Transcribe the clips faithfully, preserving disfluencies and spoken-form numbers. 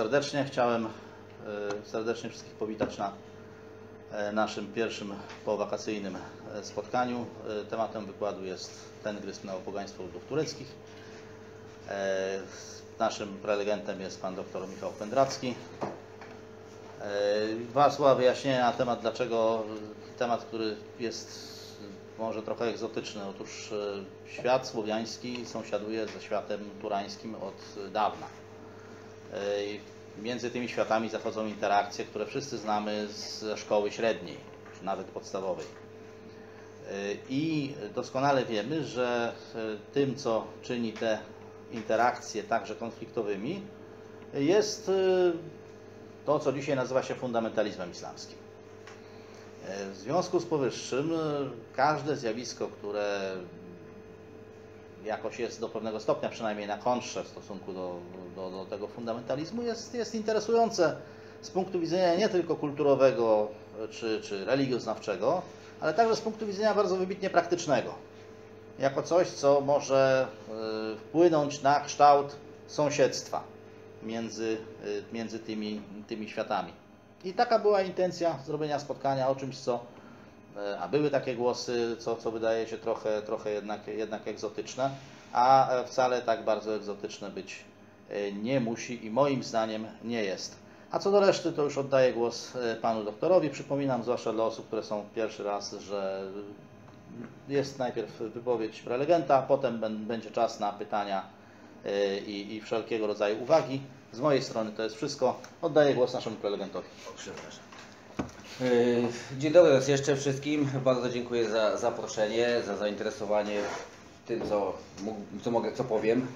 serdecznie. Chciałem serdecznie wszystkich powitać na naszym pierwszym powakacyjnym spotkaniu. Tematem wykładu jest Tengryzm, neopogaństwo ludów tureckich. Naszym prelegentem jest pan dr Michał Pendracki. Dwa słowa wyjaśnienia na temat, dlaczego temat, który jest może trochę egzotyczny. Otóż świat słowiański sąsiaduje ze światem turańskim od dawna. Między tymi światami zachodzą interakcje, które wszyscy znamy ze szkoły średniej, czy nawet podstawowej. I doskonale wiemy, że tym, co czyni te interakcje także konfliktowymi, jest to, co dzisiaj nazywa się fundamentalizmem islamskim. W związku z powyższym każde zjawisko, które jakoś jest do pewnego stopnia przynajmniej na kontrze w stosunku do, do, do tego fundamentalizmu, jest, jest interesujące z punktu widzenia nie tylko kulturowego czy, czy religioznawczego, ale także z punktu widzenia bardzo wybitnie praktycznego. Jako coś, co może wpłynąć na kształt sąsiedztwa między, między tymi, tymi światami. I taka była intencja zrobienia spotkania o czymś, co, a były takie głosy, co, co wydaje się trochę, trochę jednak, jednak egzotyczne, a wcale tak bardzo egzotyczne być nie musi i moim zdaniem nie jest. A co do reszty, to już oddaję głos panu doktorowi. Przypominam, zwłaszcza dla osób, które są pierwszy raz, że jest najpierw wypowiedź prelegenta, potem będzie czas na pytania i, i wszelkiego rodzaju uwagi. Z mojej strony to jest wszystko. Oddaję głos naszemu prelegentowi. Przepraszam. Dzień dobry raz jeszcze wszystkim. Bardzo dziękuję za zaproszenie, za zainteresowanie tym, co, co mogę, co powiem.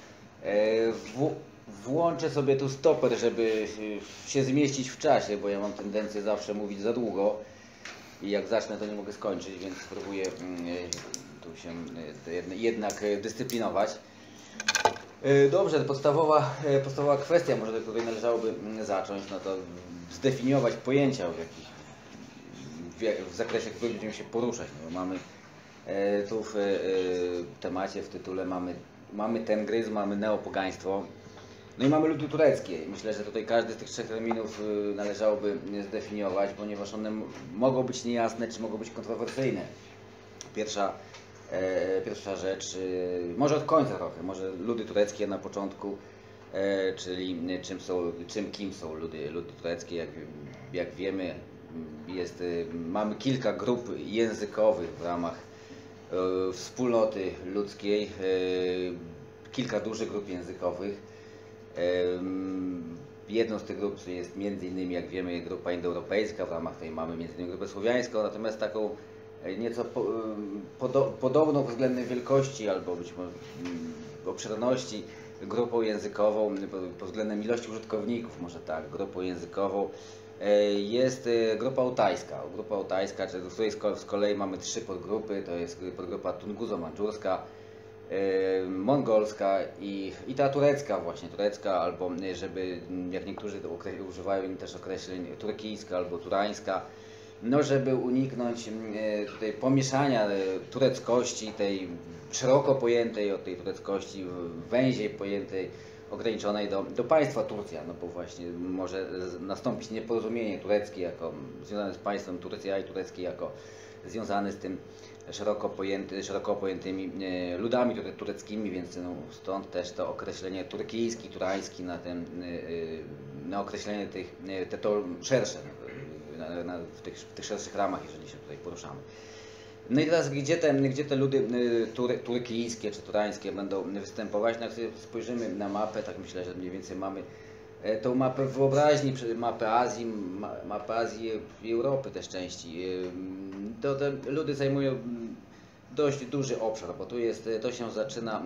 W, włączę sobie tu stoper, żeby się zmieścić w czasie, bo ja mam tendencję zawsze mówić za długo i jak zacznę, to nie mogę skończyć, więc spróbuję tu się jednak dyscyplinować. Dobrze, podstawowa, podstawowa kwestia, może do której należałoby zacząć, no to zdefiniować pojęcia, w, jakich, w, w zakresie, w którym będziemy się poruszać. No, mamy tu w temacie, w tytule mamy, mamy tengryzm, mamy neopogaństwo, no i mamy ludy tureckie. Myślę, że tutaj każdy z tych trzech terminów należałoby zdefiniować, ponieważ one mogą być niejasne, czy mogą być kontrowersyjne. Pierwsza Pierwsza rzecz, może od końca trochę, może ludy tureckie na początku, czyli czym, są, czym kim są ludy, ludy tureckie. Jak, jak wiemy, jest, mamy kilka grup językowych w ramach wspólnoty ludzkiej, kilka dużych grup językowych. Jedną z tych grup jest między innymi, jak wiemy, grupa indoeuropejska, w ramach tej mamy między innymi grupę słowiańską, natomiast taką nieco po, podo, podobną pod względem wielkości albo być może obszerności grupą językową, pod względem ilości użytkowników, może tak, grupą językową jest grupa altajska. Grupa altajska, w której z kolei mamy trzy podgrupy, to jest podgrupa tunguzo-mandżurska, mongolska i, i ta turecka właśnie, turecka albo żeby, jak niektórzy używają też określeń, turkijska albo turańska. No, żeby uniknąć tutaj pomieszania tureckości, tej szeroko pojętej od tej tureckości, węziej pojętej, ograniczonej do, do państwa Turcja, no bo właśnie może nastąpić nieporozumienie tureckie jako związane z państwem Turcja i tureckie jako związane z tym szeroko, pojęty, szeroko pojętymi ludami tureckimi, więc no, stąd też to określenie turkijski, turański na, ten, na określenie tych, te to szersze. Na, na, w, tych, w tych szerszych ramach, jeżeli się tutaj poruszamy. No i teraz, gdzie te, gdzie te ludy tury, turkijskie czy turańskie będą występować? No jak sobie spojrzymy na mapę, tak myślę, że mniej więcej mamy tą mapę w wyobraźni, mapę Azji, mapę Azji i Europy też części. To te ludy zajmują dość duży obszar, bo tu jest, to się zaczyna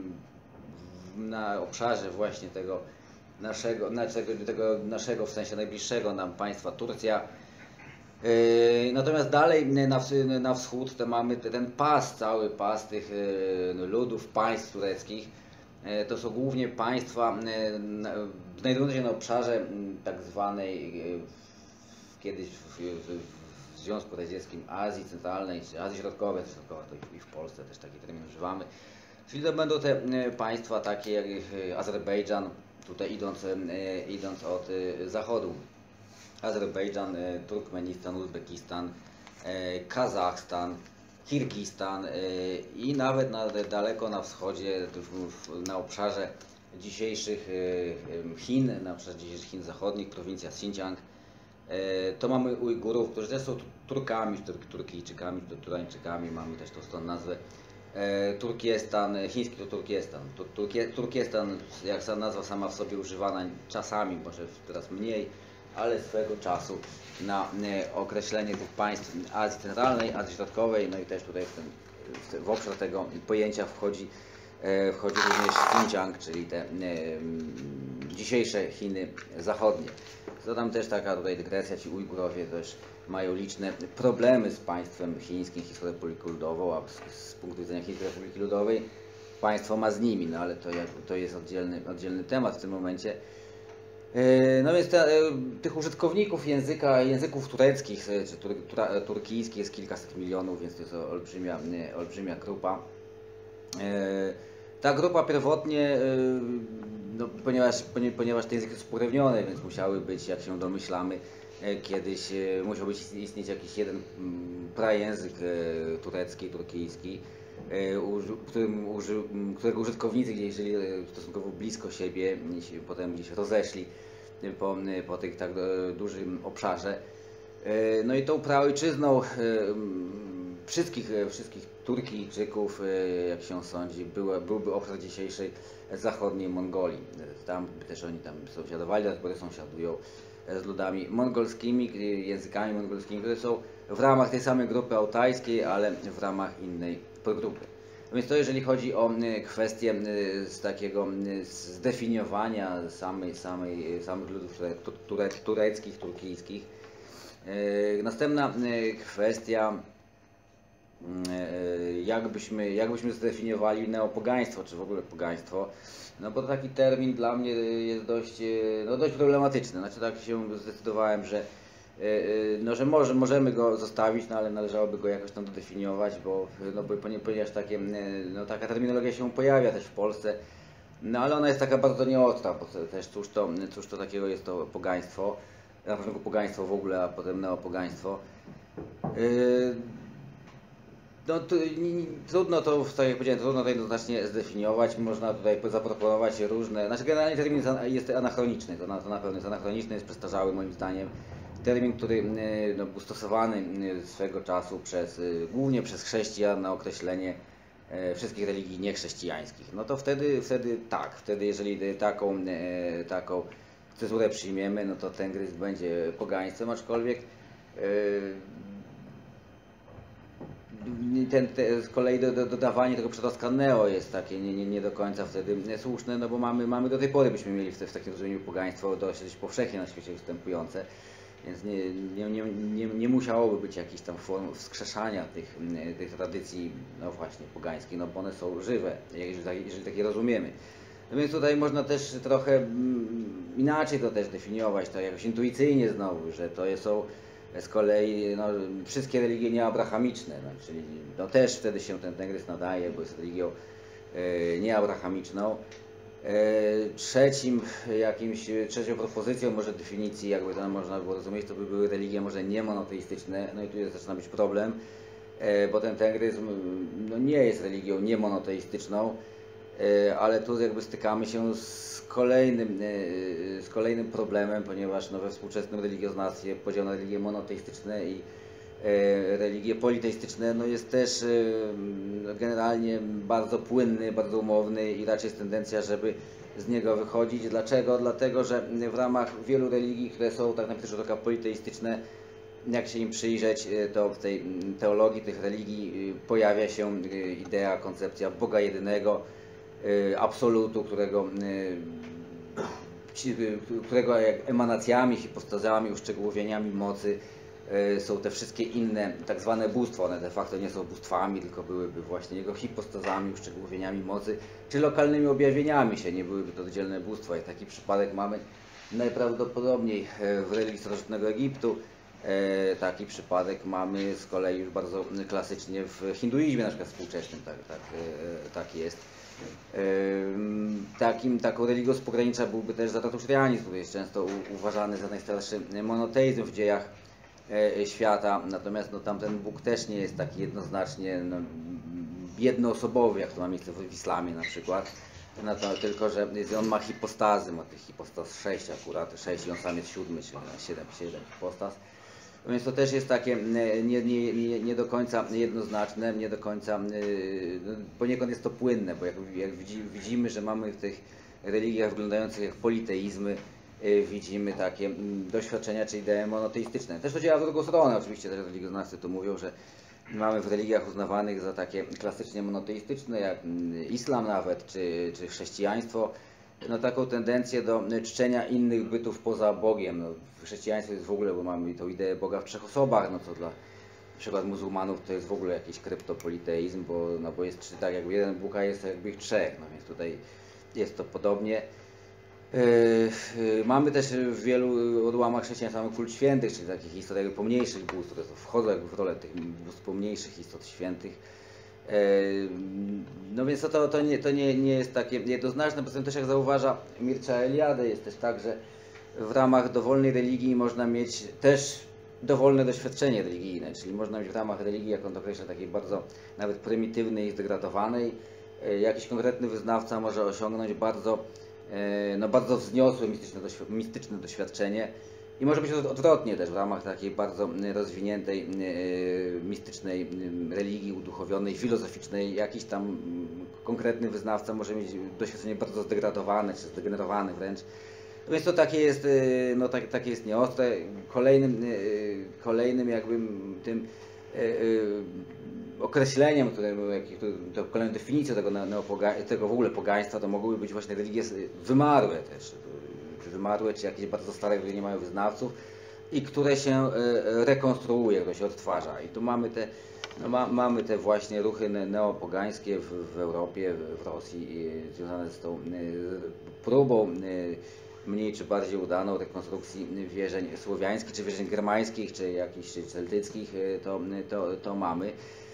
na obszarze właśnie tego naszego, naszego, tego naszego w sensie najbliższego nam państwa Turcja. Natomiast dalej na, na wschód to mamy ten pas, cały pas tych ludów, państw tureckich. To są głównie państwa znajdujące się na obszarze tak zwanej kiedyś w, w, w Związku Radzieckim Azji Centralnej, czy Azji Środkowej, Środkowej to i w Polsce też taki termin używamy. Czyli to będą te państwa takie jak Azerbejdżan, tutaj idąc, e, idąc od e, zachodu. Azerbejdżan, e, Turkmenistan, Uzbekistan, e, Kazachstan, Kirgistan e, i nawet na, daleko na wschodzie, w, na obszarze dzisiejszych e, Chin, na obszarze dzisiejszych Chin zachodnich, prowincja Xinjiang, e, to mamy Ujgurów, którzy też są Turkami, Turkijczykami, Turańczykami, mamy też tą stąd nazwę. E, Turkiestan, chiński to Turkiestan. Tur, Turkie, Turkiestan, jak sama nazwa sama w sobie używana, czasami, może teraz mniej, ale swego czasu na e, określenie tych państw Azji Centralnej, Azji Środkowej, no i też tutaj w, ten, w obszar tego pojęcia wchodzi, e, wchodzi również Xinjiang, czyli te e, dzisiejsze Chiny zachodnie. To tam też taka tutaj dygresja, ci Ujgurowie też mają liczne problemy z państwem chińskim, Chińską Republiką Ludową, a z, z punktu widzenia Chińskiej Republiki Ludowej państwo ma z nimi, no ale to, to jest oddzielny, oddzielny temat w tym momencie. No więc te, tych użytkowników języka, języków tureckich czy tur, tur, turkijskich jest kilkaset milionów, więc to jest olbrzymia, olbrzymia grupa. Ta grupa pierwotnie, no, ponieważ, ponieważ ten język jest spokrewniony, więc musiały być, jak się domyślamy, kiedyś musiał być istnieć jakiś jeden prajęzyk turecki, turkijski, którym, którego użytkownicy gdzieś żyli stosunkowo blisko siebie, potem gdzieś rozeszli po, po tych tak dużym obszarze. No i tą praojczyzną wszystkich, wszystkich Turkijczyków, jak się sądzi, był, byłby obszar dzisiejszej zachodniej Mongolii. Tam też oni tam sąsiadowali, dlatego sąsiadują z ludami mongolskimi, językami mongolskimi, które są w ramach tej samej grupy altajskiej, ale w ramach innej podgrupy. Więc to jeżeli chodzi o kwestię z takiego zdefiniowania samej, samej, samych ludów ture, tureckich, turkijskich. Następna kwestia, jakbyśmy, jakbyśmy zdefiniowali neopogaństwo, czy w ogóle pogaństwo. No bo taki termin dla mnie jest dość, no dość problematyczny. Znaczy tak się zdecydowałem, że, no, że może, możemy go zostawić, no, ale należałoby go jakoś tam dodefiniować, bo, no, bo ponieważ takie, no, taka terminologia się pojawia też w Polsce, no ale ona jest taka bardzo nieostra, bo też cóż to, cóż to takiego jest to pogaństwo, na początku pogaństwo w ogóle, a potem neopogaństwo. Yy, No, to, trudno to, tak jak powiedziałem, trudno to jednoznacznie zdefiniować. Można tutaj zaproponować różne. Znaczy, generalnie termin jest anachroniczny, to na, to na pewno jest anachroniczny, jest przestarzały moim zdaniem. Termin, który no, był stosowany swego czasu przez, głównie przez chrześcijan na określenie wszystkich religii niechrześcijańskich. No to wtedy, wtedy tak, wtedy jeżeli taką, taką cezurę przyjmiemy, no to ten gryz będzie pogaństwem, aczkolwiek Ten, te, z kolei do, do, dodawanie tego przedoska neo jest takie nie, nie, nie do końca wtedy słuszne, no bo mamy, mamy do tej pory byśmy mieli w, te, w takim rozumieniu pogaństwo dość powszechnie na świecie występujące, więc nie, nie, nie, nie, nie musiałoby być jakichś tam form wskrzeszania tych, tych tradycji, no właśnie, pogańskich, no bo one są żywe, jeżeli, jeżeli takie rozumiemy. No więc tutaj można też trochę mm, inaczej to też definiować, to jakoś intuicyjnie znowu, że to są z kolei no, wszystkie religie nieabrahamiczne, no, czyli no, też wtedy się ten Tengrys nadaje, bo jest religią e, nieabrahamiczną. E, trzecim jakimś, trzecią propozycją może definicji, jakby to można było rozumieć, to by były religie może niemonoteistyczne, no i tu jest, zaczyna być problem, e, bo ten Tengryzm no, nie jest religią niemonoteistyczną, e, ale tu jakby stykamy się z Kolejnym, z kolejnym problemem, ponieważ no, we współczesnym religioznawstwie podział na religie monoteistyczne i e, religie politeistyczne no, jest też e, generalnie bardzo płynny, bardzo umowny i raczej jest tendencja, żeby z niego wychodzić. Dlaczego? Dlatego, że w ramach wielu religii, które są tak naprawdę politeistyczne, jak się im przyjrzeć, to w tej teologii tych religii pojawia się idea, koncepcja Boga jedynego, absolutu, którego, którego emanacjami, hipostazami, uszczegółowieniami mocy są te wszystkie inne tak zwane bóstwa. One de facto nie są bóstwami, tylko byłyby właśnie jego hipostazami, uszczegółowieniami mocy, czy lokalnymi objawieniami się, nie byłyby to oddzielne bóstwa. I taki przypadek mamy najprawdopodobniej w religii starożytnego Egiptu. Taki przypadek mamy z kolei już bardzo klasycznie w hinduizmie, na przykład współczesnym, tak, tak, tak jest. Takim, taką religią z pogranicza byłby też zaratustриanizm, który jest często u, uważany za najstarszy monoteizm w dziejach e, świata, natomiast no, tamten Bóg też nie jest taki jednoznacznie no, jednoosobowy, jak to ma miejsce w, w islamie na przykład, no to, tylko że on ma hipostazy, ma tych hipostas sześć akurat, sześć i on sam jest siódmy, czyli siedem, siedem hipostaz. Więc to też jest takie nie, nie, nie, nie do końca jednoznaczne, nie do końca, no, poniekąd jest to płynne, bo jak, jak widzimy, że mamy w tych religiach wyglądających jak politeizmy, widzimy takie doświadczenia czy idee monoteistyczne. Też to działa w drugą stronę, oczywiście też religioznawcy to mówią, że mamy w religiach uznawanych za takie klasycznie monoteistyczne, jak islam nawet, czy, czy chrześcijaństwo, no, taką tendencję do czczenia innych bytów poza Bogiem. No, w chrześcijaństwie jest w ogóle, bo mamy tą ideę Boga w trzech osobach, no co dla na przykład muzułmanów to jest w ogóle jakiś kryptopoliteizm, bo, no, bo jest tak jakby jeden Bóg, a jest jakby ich trzech, no więc tutaj jest to podobnie. Yy, yy, mamy też w wielu odłamach chrześcijaństwa mamy kult świętych, czyli takich istot jakby pomniejszych bóstw, które wchodzą jakby w rolę tych bóstw pomniejszych istot świętych. No więc to, to, nie, to nie, nie jest takie jednoznaczne, poza tym też jak zauważa Mircea Eliade, jest też tak, że w ramach dowolnej religii można mieć też dowolne doświadczenie religijne, czyli można mieć w ramach religii, jak on to określa, takiej bardzo nawet prymitywnej i zdegradowanej, jakiś konkretny wyznawca może osiągnąć bardzo, no, bardzo wzniosłe mistyczne, mistyczne doświadczenie. I może być odwrotnie też w ramach takiej bardzo rozwiniętej, mistycznej religii, uduchowionej, filozoficznej. Jakiś tam konkretny wyznawca może mieć doświadczenie bardzo zdegradowane, czy zdegenerowane wręcz. Więc to takie jest, no, tak, takie jest nieostre. Kolejnym, kolejnym jakby tym określeniem, które, to kolejną definicją tego, tego w ogóle pogaństwa, to mogłyby być właśnie religie wymarłe też. Czy wymarłe, czy jakieś bardzo stare, które nie mają wyznawców i które się rekonstruuje, które się odtwarza. I tu mamy te, no ma, mamy te właśnie ruchy neopogańskie w, w Europie, w Rosji, związane z tą próbą mniej czy bardziej udaną rekonstrukcji wierzeń słowiańskich, czy wierzeń germańskich, czy jakichś czy celtyckich, to, to, to mamy.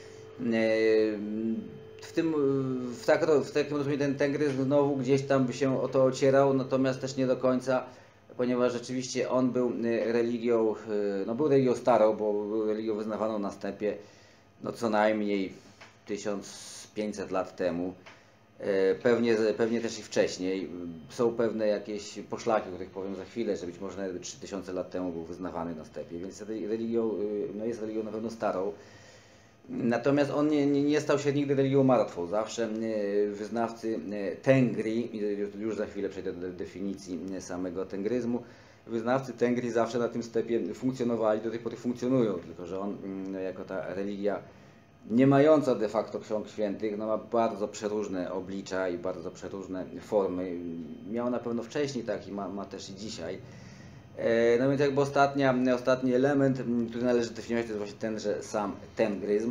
W, tym, w, tak, w takim rozumieniu ten tengryzm znowu gdzieś tam by się o to ocierał, natomiast też nie do końca, ponieważ rzeczywiście on był religią, no był religią starą, bo był religią wyznawaną na stepie no co najmniej tysiąc pięćset lat temu, pewnie, pewnie też i wcześniej. Są pewne jakieś poszlaki, o których powiem za chwilę, że być może nawet trzy tysiące lat temu był wyznawany na stepie, więc religią, no jest religią na pewno starą. Natomiast on nie, nie, nie stał się nigdy religią martwą. Zawsze wyznawcy Tengri, już za chwilę przejdę do definicji samego tengryzmu, wyznawcy Tengri zawsze na tym stepie funkcjonowali, do tej pory funkcjonują, tylko że on jako ta religia nie mająca de facto ksiąg świętych, no ma bardzo przeróżne oblicza i bardzo przeróżne formy. Miał na pewno wcześniej tak i ma, ma też i dzisiaj. No więc jakby ostatnia, ostatni element, który należy definiować, to jest właśnie ten, że sam tengryzm.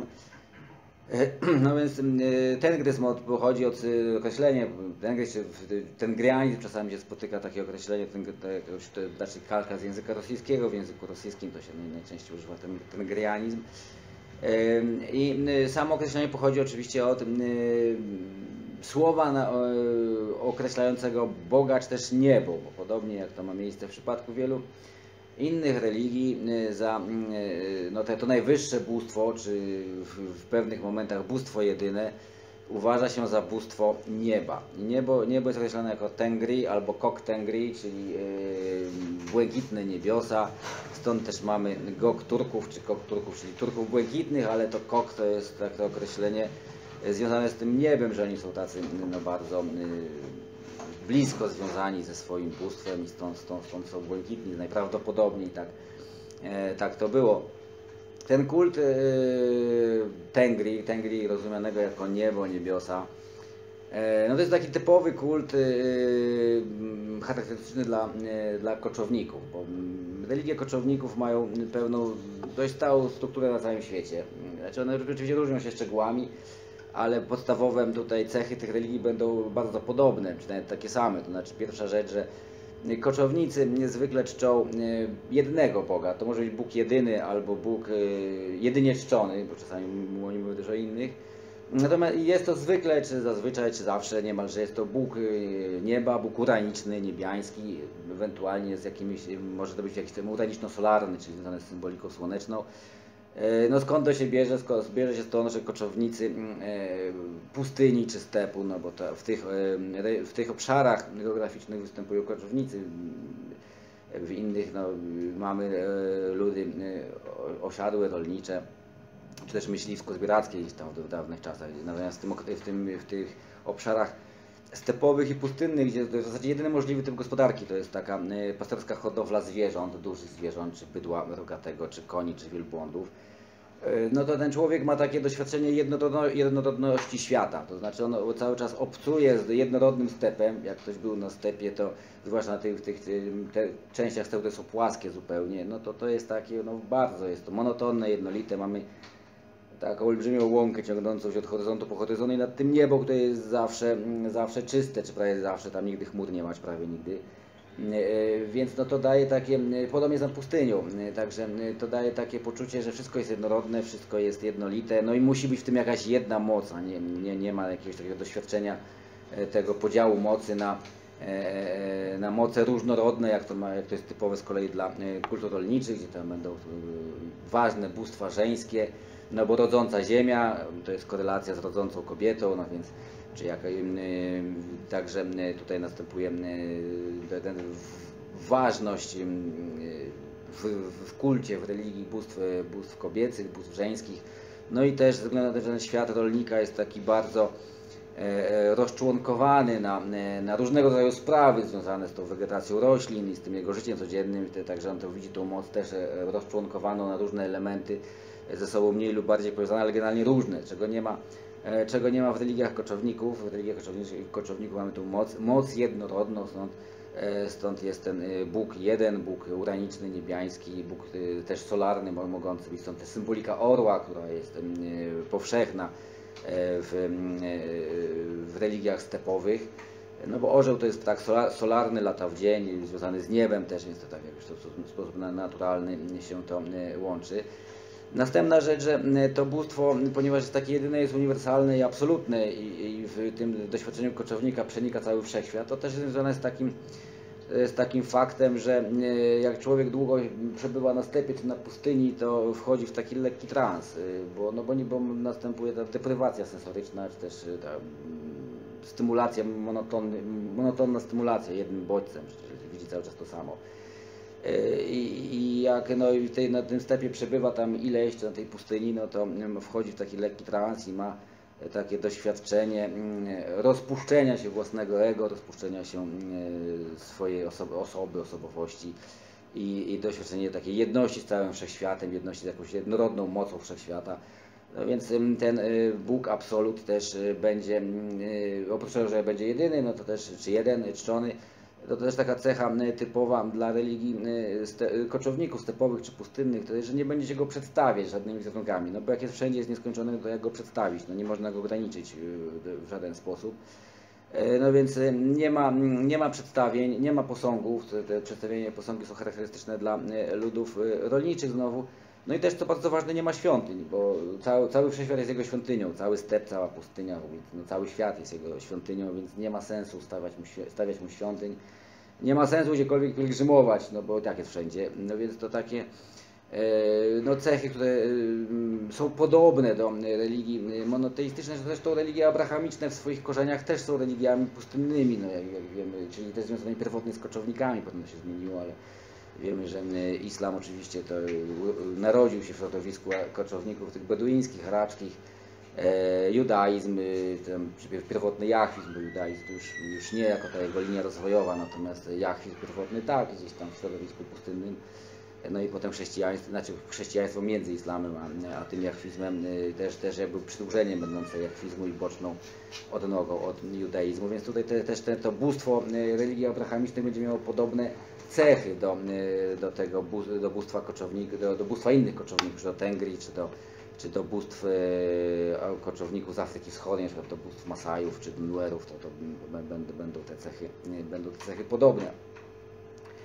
No więc tengryzm od, pochodzi od określenia, tengryzm, tengrianizm, czasami się spotyka takie określenie, to znaczy kalka z języka rosyjskiego, w języku rosyjskim to się najczęściej używa ten tengrianizm. I samo określenie pochodzi oczywiście od słowa na, o, określającego Boga, czy też niebo, bo podobnie jak to ma miejsce w przypadku wielu innych religii, za no, to, to najwyższe bóstwo, czy w, w pewnych momentach bóstwo jedyne, uważa się za bóstwo nieba. Niebo, niebo jest określone jako Tengri albo Kok Tengri, czyli yy, błękitne niebiosa. Stąd też mamy Gok Turków, czy Kok Turków, czyli Turków błękitnych, ale to Kok to jest takie określenie związane z tym niebem, że oni są tacy no, bardzo yy, blisko związani ze swoim bóstwem i stąd, stąd, stąd są błękitni. Najprawdopodobniej tak, yy, tak to było. Ten kult yy, Tengri, Tengri rozumianego jako niebo, niebiosa, yy, no to jest taki typowy kult yy, charakterystyczny dla, yy, dla koczowników, bo religie koczowników mają pewną dość stałą strukturę na całym świecie. Znaczy one oczywiście różnią się szczegółami, ale podstawowe tutaj cechy tych religii będą bardzo podobne, czy nawet takie same. To znaczy pierwsza rzecz, że koczownicy niezwykle czczą jednego Boga. To może być Bóg jedyny albo Bóg jedynie czczony, bo czasami oni mówią też o innych. Natomiast jest to zwykle, czy zazwyczaj, czy zawsze niemalże jest to Bóg nieba, Bóg uraniczny, niebiański, ewentualnie z jakimiś, może to być jakiś tam uraniczno-solarny, czyli związany z symboliką słoneczną. No skąd to się bierze? Skąd bierze się stąd, że koczownicy pustyni czy stepu, no bo to w, tych, w tych obszarach geograficznych występują koczownicy, w innych no, mamy ludy osiadłe, rolnicze, czy też myśliwsko-zbierackie gdzieś tam w dawnych czasach. Natomiast w, tym, w, tym, w tych obszarach stepowych i pustynnych, gdzie w zasadzie jedyny możliwy typ gospodarki to jest taka pasterska hodowla zwierząt, dużych zwierząt, czy bydła rogatego, czy koni, czy wielbłądów, no to ten człowiek ma takie doświadczenie jednorodno, jednorodności świata, to znaczy on cały czas obcuje z jednorodnym stepem. Jak ktoś był na stepie, to zwłaszcza na tych, tych te częściach stepu, które są płaskie zupełnie, no to to jest takie, no bardzo jest to monotonne, jednolite, mamy taką olbrzymią łąkę ciągnącą się od horyzontu po horyzont i nad tym niebo, które jest zawsze, zawsze czyste, czy prawie zawsze, tam nigdy chmur nie ma, czy prawie nigdy. Więc no to daje takie, podobnie jest nad pustynią, także to daje takie poczucie, że wszystko jest jednorodne, wszystko jest jednolite, no i musi być w tym jakaś jedna moc, a nie, nie, nie ma jakiegoś takiego doświadczenia tego podziału mocy na, na moce różnorodne, jak to, ma, jak to jest typowe z kolei dla kultur rolniczych, gdzie tam będą ważne bóstwa żeńskie, no bo rodząca ziemia to jest korelacja z rodzącą kobietą, no więc czy jak, także tutaj następuje ten, ważność w, w kulcie, w religii bóstw, bóstw kobiecych, bóstw żeńskich. No i też ze względu na to, że ten świat rolnika jest taki bardzo rozczłonkowany na, na różnego rodzaju sprawy związane z tą wegetacją roślin i z tym jego życiem codziennym, także on to widzi tą moc też rozczłonkowaną na różne elementy, ze sobą mniej lub bardziej powiązane, ale generalnie różne, czego nie ma, czego nie ma w religiach koczowników. W religiach koczowników mamy tu moc, moc jednorodną, stąd, stąd jest ten Bóg jeden, Bóg uraniczny, niebiański, Bóg też solarny, mogący być, stąd też symbolika orła, która jest powszechna w, w religiach stepowych. No bo orzeł to jest tak solarny, lata w dzień, związany z niebem też, więc to tak jakoś w sposób naturalny się to łączy. Następna rzecz, że to bóstwo, ponieważ jest takie jedyne, jest uniwersalne i absolutne i, i w tym doświadczeniu koczownika przenika cały wszechświat, to też jest związane z takim, z takim faktem, że jak człowiek długo przebywa na stepie czy na pustyni, to wchodzi w taki lekki trans, bo, no bo, nie, bo następuje ta deprywacja sensoryczna, czy też ta stymulacja, monotony, monotonna stymulacja jednym bodźcem, przecież widzi cały czas to samo. I, i jak no, w tej, na tym stepie przebywa tam ileś, czy na tej pustyni, no to wchodzi w taki lekki trans i ma takie doświadczenie rozpuszczenia się własnego ego, rozpuszczenia się swojej osoby, osoby osobowości i, i doświadczenie takiej jedności z całym wszechświatem, jedności z jakąś jednorodną mocą wszechświata. No więc ten Bóg absolut też będzie, oprócz tego, że będzie jedyny, no to też, czy jeden, czczony, to też taka cecha typowa dla religii ste, koczowników stepowych czy pustynnych, to jest, że nie będzie się go przedstawiać żadnymi wizerunкami, no bo jak jest wszędzie jest nieskończony, to jak go przedstawić, no nie można go ograniczyć w żaden sposób. No więc nie ma, nie ma przedstawień, nie ma posągów, te przedstawienia posągi są charakterystyczne dla ludów rolniczych znowu. No i też, co bardzo ważne, nie ma świątyń, bo cały, cały wszechświat jest jego świątynią, cały step, cała pustynia, no cały świat jest jego świątynią, więc nie ma sensu stawiać mu, stawiać mu świątyń. Nie ma sensu gdziekolwiek pielgrzymować, no bo tak jest wszędzie. No więc to takie e, no cechy, które e, są podobne do religii monoteistycznej, zresztą religie abrahamiczne w swoich korzeniach też są religiami pustynnymi, no jak, jak wiemy, czyli też związanymi pierwotnie z koczownikami, potem to się zmieniło, ale wiemy, że islam oczywiście to narodził się w środowisku koczowników tych beduińskich, araczkich, e, judaizm, ten pierwotny jachwizm, bo judaizm to już, już nie jako ta jego linia rozwojowa, natomiast jachwizm pierwotny tak, gdzieś tam w środowisku pustynnym. No i potem chrześcijaństwo, znaczy chrześcijaństwo między islamem a, a tym jachwizmem też, też jakby przedłużeniem będące jachwizmu i boczną odnogą od judaizmu, więc tutaj te, też te, to bóstwo religii abrahamicznej będzie miało podobne cechy do, do tego do bóstwa koczowników, do, do bóstwa innych koczowników, czy do Tengri, czy do, czy do bóstw e, koczowników z Afryki Wschodniej, na przykład do bóstw Masajów czy Nuerów, to, to będą, będą, te cechy, będą te cechy podobne.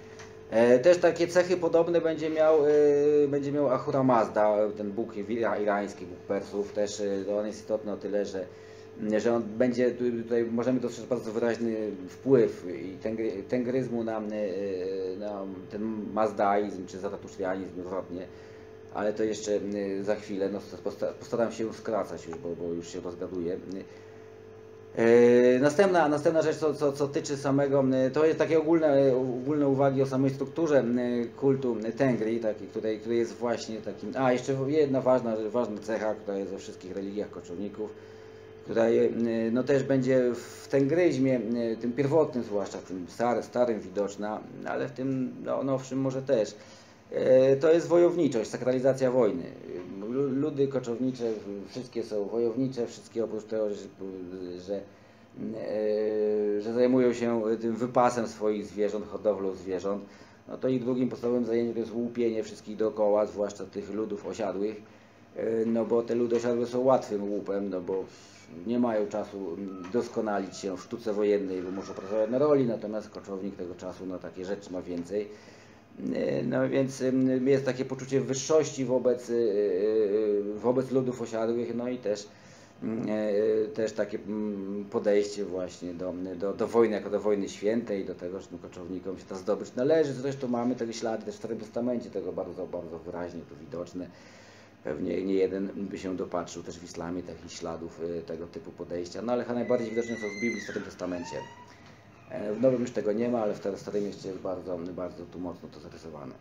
Też takie cechy podobne będzie miał, będzie miał Ahura Mazda, ten Bóg irański, Bóg Persów. Też on jest istotny o tyle, że, że on będzie, tutaj możemy dostrzec bardzo wyraźny wpływ i tengryzmu na, na ten mazdaizm czy zaratusztrianizm odwrotnie. Ale to jeszcze za chwilę, no, postaram się skracać już, bo, bo już się rozgaduję. Następna, następna rzecz, co, co, co tyczy samego, to jest takie ogólne, ogólne uwagi o samej strukturze kultu Tengri, taki, której, który jest właśnie takim, a jeszcze jedna ważna, ważna cecha, która jest we wszystkich religiach koczowników, która no, też będzie w tengryzmie, tym pierwotnym zwłaszcza, tym starym, starym widoczna, ale w tym no, nowszym może też. To jest wojowniczość, sakralizacja wojny. Ludy koczownicze wszystkie są wojownicze, wszystkie oprócz tego, że, że, że zajmują się tym wypasem swoich zwierząt, hodowlą zwierząt. No to ich drugim podstawowym zajęciem to jest łupienie wszystkich dookoła, zwłaszcza tych ludów osiadłych. No bo te ludy osiadłe są łatwym łupem, no bo nie mają czasu doskonalić się w sztuce wojennej, bo muszą pracować na roli, natomiast koczownik tego czasu no takie rzeczy ma więcej. No więc jest takie poczucie wyższości wobec, wobec ludów osiadłych, no i też, też takie podejście właśnie do, do, do wojny jako do wojny świętej, do tego, że tym koczownikom się ta zdobycz należy. Zresztą mamy te ślady też w Starym Testamencie, tego bardzo, bardzo wyraźnie tu widoczne. Pewnie nie jeden by się dopatrzył też w islamie takich śladów tego typu podejścia, no ale chyba najbardziej widoczne są w Biblii, w Starym Testamencie. W Nowym już tego nie ma, ale w Starym jeszcze jest bardzo, bardzo tu mocno to zarysowane.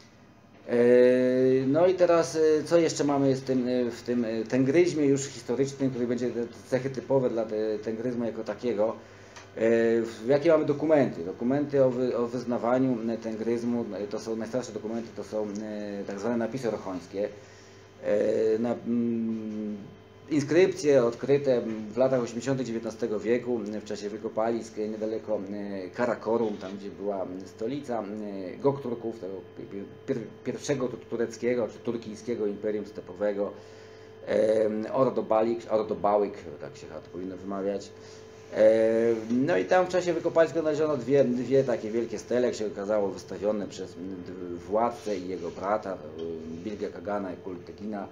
No i teraz co jeszcze mamy w tym, w tym tengryzmie już historycznym, który będzie cechy typowe dla tengryzmu jako takiego. Jakie mamy dokumenty? Dokumenty o, wy, o wyznawaniu tengryzmu, to są najstarsze dokumenty, to są tak zwane napisy rochońskie. Na, Inskrypcje odkryte w latach osiemdziesiątych dziewiętnastego wieku w czasie wykopalisk niedaleko Karakorum, tam gdzie była stolica Gokturków, tego pierwszego tureckiego czy turkijskiego imperium stepowego, Ordobalik, Ordobałyk, tak się to powinno wymawiać. No i tam w czasie wykopalisk znaleziono dwie, dwie takie wielkie stele, jak się okazało, wystawione przez władcę i jego brata, Bilge Kagana i Kultegina,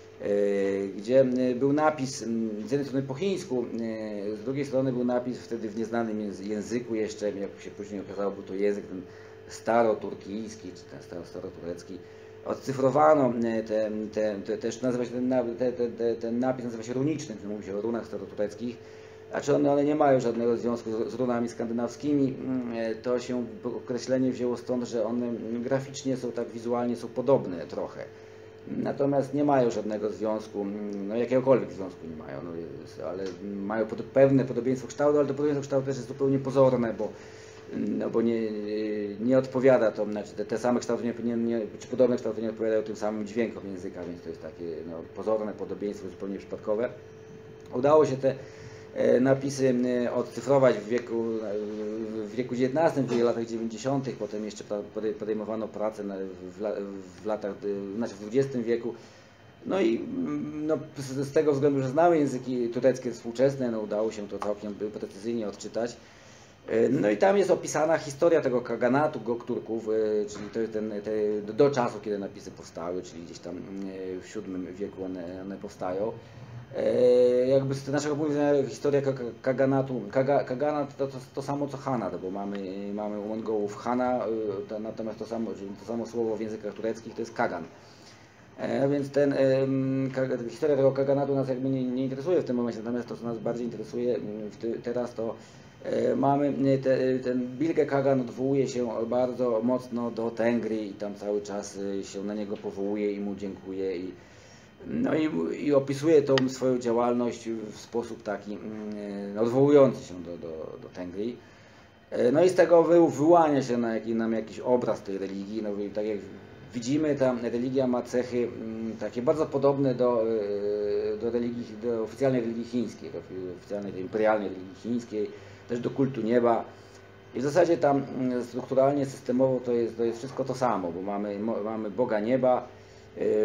gdzie był napis z jednej strony po chińsku, z drugiej strony był napis wtedy w nieznanym języku jeszcze, jak się później okazało, był to język ten staroturkijski, czy ten staro, staroturecki. Odcyfrowano ten, ten, ten, też nazywa się ten, ten, ten, ten napis nazywa się runicznym, mówi się o runach starotureckich. Znaczy one, one nie mają żadnego związku z, z runami skandynawskimi, to się określenie wzięło stąd, że one graficznie są tak wizualnie są podobne trochę. Natomiast nie mają żadnego związku, no jakiegokolwiek związku nie mają, no, ale mają pod, pewne podobieństwo kształtu, ale to podobieństwo kształtu też jest zupełnie pozorne, bo, no, bo nie, nie odpowiada to, znaczy te, te same kształty, nie, nie, czy podobne kształty nie odpowiadają tym samym dźwiękom języka, więc to jest takie no, pozorne podobieństwo, zupełnie przypadkowe. Udało się te napisy odcyfrować w wieku, w wieku dziewiętnastym, w latach dziewięćdziesiątych, potem jeszcze podejmowano pracę w latach, znaczy w dwudziestym wieku. No i no, z tego względu, że znamy języki tureckie współczesne, no, udało się to całkiem precyzyjnie odczytać. No i tam jest opisana historia tego kaganatu Gokturków, czyli to jest ten, te, do czasu, kiedy napisy powstały, czyli gdzieś tam w siódmym wieku one, one powstają. Jakby z naszego punktu widzenia historia kaganatu, kaga, kaganat to, to to samo co Hanat, bo mamy, mamy u Mongołów Hana, to, natomiast to samo, to samo słowo w językach tureckich to jest kagan. E, więc ten, e, ka, historia tego kaganatu nas jakby nie, nie interesuje w tym momencie, natomiast to co nas bardziej interesuje w ty, teraz to e, mamy, te, ten Bilge Kagan odwołuje się bardzo mocno do Tengri i tam cały czas się na niego powołuje i mu dziękuję. I, No i, i opisuje tą swoją działalność w sposób taki mm, odwołujący się do, do, do Tengri. No i z tego wy, wyłania się na jaki, nam jakiś obraz tej religii. No i tak jak widzimy, ta religia ma cechy mm, takie bardzo podobne do, do, religii, do oficjalnej religii chińskiej, do oficjalnej tej imperialnej religii chińskiej, też do kultu nieba. I w zasadzie tam strukturalnie, systemowo to jest, to jest wszystko to samo, bo mamy, mamy Boga nieba,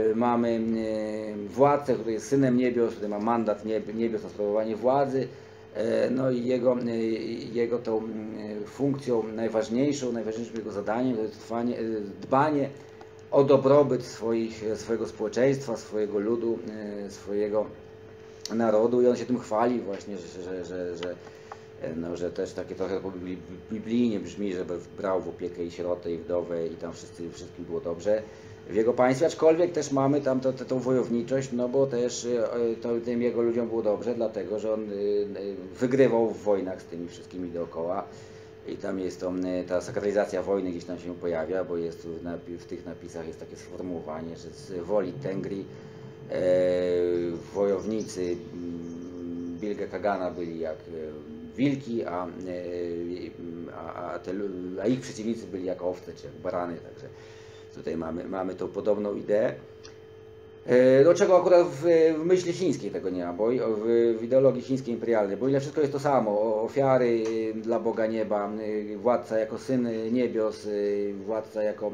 mamy władcę, który jest synem niebios, który ma mandat niebios na sprawowanie władzy. No i jego, jego tą funkcją najważniejszą, najważniejszym jego zadaniem to jest trwanie, dbanie o dobrobyt swoich, swojego społeczeństwa, swojego ludu, swojego narodu i on się tym chwali właśnie, że, że, że, że, no, że też takie trochę biblijnie brzmi, żeby brał w opiekę i sierotę, i wdowę i tam wszyscy, wszystkim było dobrze w jego państwie, aczkolwiek też mamy tam to, to, tą wojowniczość, no bo też to, tym jego ludziom było dobrze, dlatego że on wygrywał w wojnach z tymi wszystkimi dookoła i tam jest to, ta sakralizacja wojny gdzieś tam się pojawia, bo jest w, w tych napisach jest takie sformułowanie, że z woli Tengri e, wojownicy Bilge Kagana byli jak wilki, a, a, a, te, a ich przeciwnicy byli jak owce czy jak barany, także tutaj mamy, mamy tą podobną ideę. Do czego akurat w, w myśli chińskiej tego nie ma, bo w, w ideologii chińskiej imperialnej, bo ile wszystko jest to samo, ofiary dla Boga Nieba, władca jako syn niebios, władca jako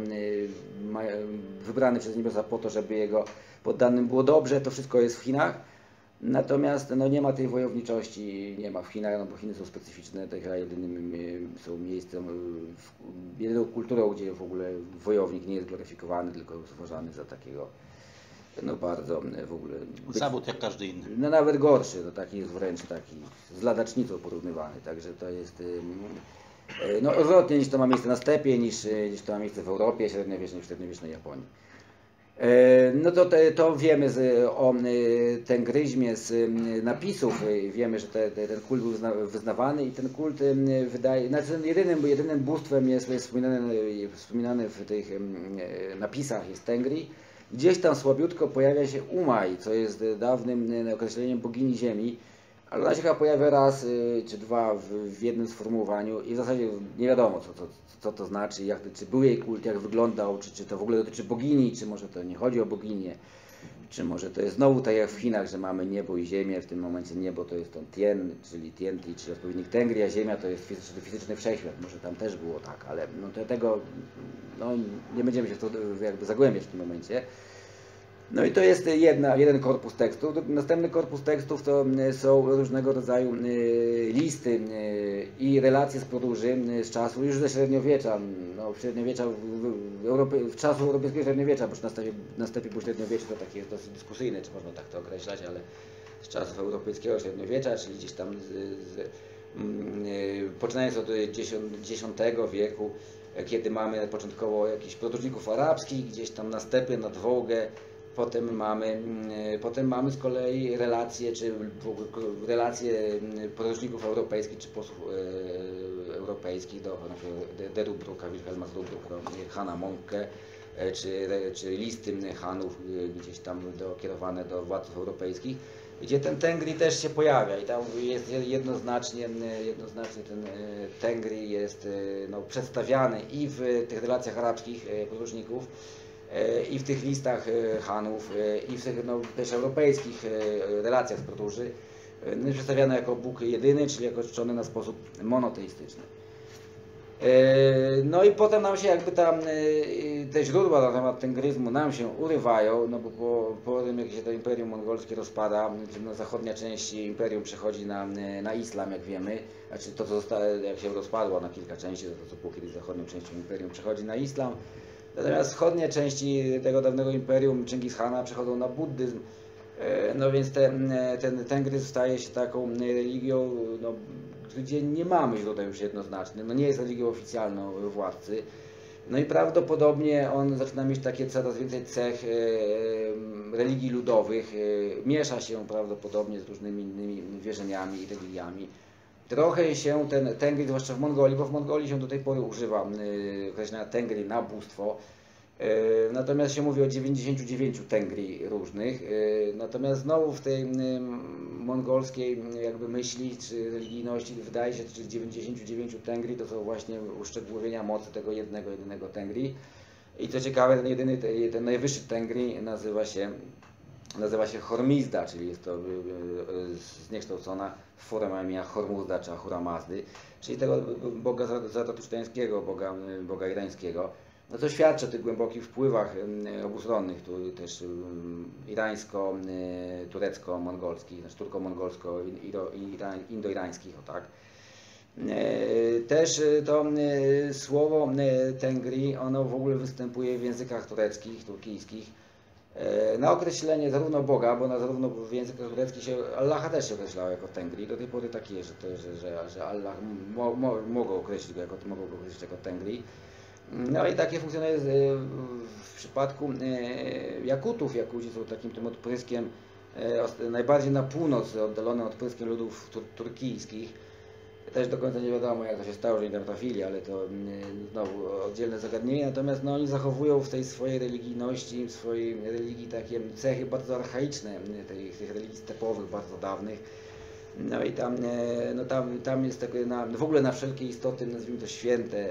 wybrany przez niebiosa po to, żeby jego poddanym było dobrze, to wszystko jest w Chinach. Natomiast no, nie ma tej wojowniczości, nie ma w Chinach, no bo Chiny są specyficzne, tak jedynym są miejscem, jedyną kulturą, gdzie w ogóle wojownik nie jest gloryfikowany, tylko jest uważany za takiego no bardzo w ogóle... Być, zawód jak każdy inny. No nawet gorszy, no taki jest wręcz taki z ladacznicą porównywany, także to jest no odwrotnie niż to ma miejsce na stepie, niż, niż to ma miejsce w Europie średniowiecznej, w średniowiecznej Japonii. No to, to wiemy z, o tengryzmie z napisów, wiemy, że te, te, ten kult był wyznawany i ten kult wydaje, znaczy jedynym, jedynym bóstwem jest, jest wspominane, wspominane w tych napisach jest Tengri. Gdzieś tam słabiutko pojawia się Umaj, co jest dawnym określeniem bogini ziemi, ale ona się chyba pojawia raz czy dwa w, w jednym sformułowaniu i w zasadzie nie wiadomo co to, co to znaczy, jak, czy był jej kult, jak wyglądał, czy, czy to w ogóle dotyczy bogini, czy może to nie chodzi o boginię, czy może to jest znowu tak jak w Chinach, że mamy niebo i ziemię, w tym momencie niebo to jest ten Tien, czyli Tianti, czyli odpowiednik Tengri, a ziemia to jest fizyczny, fizyczny wszechświat, może tam też było tak, ale no to, tego no, nie będziemy się w to jakby zagłębiać w tym momencie. No i to jest jedna, jeden korpus tekstów. Następny korpus tekstów to są różnego rodzaju listy i relacje z podróży z czasu już ze średniowiecza, no średniowiecza, w, w, Europie, w czasu europejskiego średniowiecza, bo już na stepie, na stepie był średniowiecze, to takie jest dosyć dyskusyjne, czy można tak to określać, ale z czasów europejskiego średniowiecza, czyli gdzieś tam z, z, poczynając od dziesiątego wieku, kiedy mamy początkowo jakichś podróżników arabskich, gdzieś tam na stepie, nad Wołgę. Potem mamy, potem mamy z kolei relacje, czy relacje podróżników europejskich, czy posłów europejskich do de Rubruka, Wilhelma z Rubruka, do Hana Monke, czy, czy listy Hanów gdzieś tam do, kierowane do władców europejskich, gdzie ten Tengri też się pojawia i tam jest jednoznacznie, jednoznacznie ten Tengri jest no, przedstawiany i w tych relacjach arabskich podróżników, i w tych listach Hanów, i w tych no, też europejskich relacjach z podróży, przedstawiany jako Bóg jedyny, czyli jako czczony na sposób monoteistyczny. No i potem nam się jakby tam te źródła na temat tengryzmu nam się urywają, no bo po, po tym jak się to Imperium Mongolskie rozpada, no, zachodnia część Imperium przechodzi na, na islam, jak wiemy, znaczy to co zostało, jak się rozpadło na kilka części, to co było kiedyś zachodnią częścią Imperium przechodzi na islam. Natomiast wschodnie części tego dawnego imperium Chingis Khana przechodzą na buddyzm, no więc ten, ten tengryzm staje się taką religią, no, gdzie nie mamy źródeł już jednoznacznych, no nie jest religią oficjalną władcy. No i prawdopodobnie on zaczyna mieć takie coraz więcej cech religii ludowych, miesza się prawdopodobnie z różnymi innymi wierzeniami i religiami. Trochę się ten Tengri, zwłaszcza w Mongolii, bo w Mongolii się do tej pory używa określenia Tengri na bóstwo. Natomiast się mówi o dziewięćdziesięciu dziewięciu Tengri różnych. Natomiast znowu w tej mongolskiej jakby myśli czy religijności wydaje się, że tych dziewięćdziesięciu dziewięciu Tengri to są właśnie uszczegółowienia mocy tego jednego, jedynego Tengri. I co ciekawe, ten jedyny, ten najwyższy Tengri nazywa się Nazywa się Hormizda, czyli jest to zniekształcona forma imienia Hormuzda czy Ahura Mazdy, czyli tego boga zaratustreńskiego, boga, boga irańskiego. no to świadczy o tych głębokich wpływach obustronnych, tu też irańsko-turecko-mongolskich, znaczy turko-mongolsko-indo-irańskich, o tak. Też to słowo Tengri, ono w ogóle występuje w językach tureckich, turkijskich, na określenie zarówno Boga, bo na zarówno w językach tureckich się Allaha też się określało jako Tengri. Do tej pory tak jest, że, to, że, że, że Allah mo, mo, mogą określić go jako, mogą go określić jako Tengri. No i takie funkcjonuje w przypadku Jakutów. Jakuci są takim tym odpryskiem najbardziej na północ oddalonym odpryskiem ludów tur turkijskich. Też do końca nie wiadomo, jak to się stało, że nie tam trafili, ale to znowu oddzielne zagadnienie. Natomiast no, oni zachowują w tej swojej religijności, w swojej religii takie cechy bardzo archaiczne, tych, tych religii stepowych, bardzo dawnych. No i tam, no, tam, tam jest takie, na, w ogóle na wszelkie istoty, nazwijmy to święte,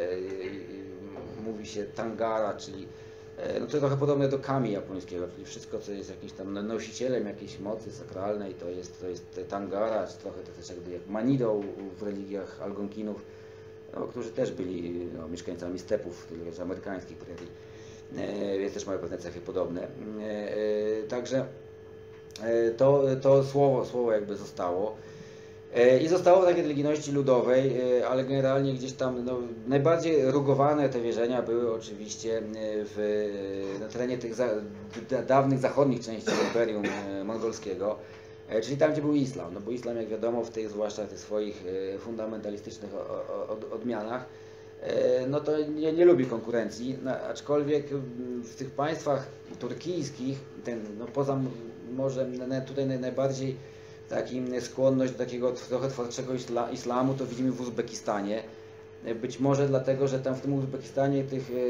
mówi się Tangara, czyli no to trochę podobne do kami japońskiego, czyli wszystko, co jest jakimś tam nosicielem jakiejś mocy sakralnej, to jest, to jest Tangara, czy trochę to też jakby jak Manido w religiach Algonkinów, no, którzy też byli no, mieszkańcami stepów, tylko że amerykańskich prerii, e, więc też mają pewne cechy podobne. E, e, także e, to, to słowo, słowo jakby zostało. I zostało w takiej religijności ludowej, ale generalnie gdzieś tam no, najbardziej rugowane te wierzenia były oczywiście w, na terenie tych za, dawnych zachodnich części Imperium Mongolskiego, czyli tam, gdzie był islam. No bo islam, jak wiadomo, w tych zwłaszcza tych swoich fundamentalistycznych odmianach, no to nie, nie lubi konkurencji, no, aczkolwiek w tych państwach turkijskich, ten, no poza może tutaj najbardziej Taki, skłonność do takiego trochę twardszego isla, islamu to widzimy w Uzbekistanie. Być może dlatego, że tam w tym Uzbekistanie tych e,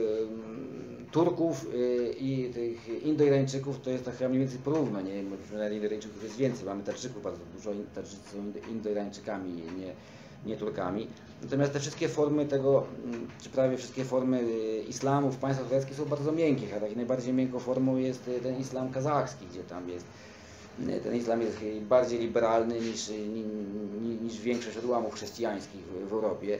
Turków e, i tych Indoirańczyków to jest tak mniej więcej porówno. Nie? Indoirańczyków jest więcej, mamy Tadżyków bardzo dużo, Tadżycy są Indoirańczykami, nie, nie Turkami. Natomiast te wszystkie formy tego, czy prawie wszystkie formy islamu w państwach tureckich są bardzo miękkie, a taką najbardziej miękką formą jest ten islam kazachski, gdzie tam jest ten islam jest bardziej liberalny niż, niż większość odłamów chrześcijańskich w Europie.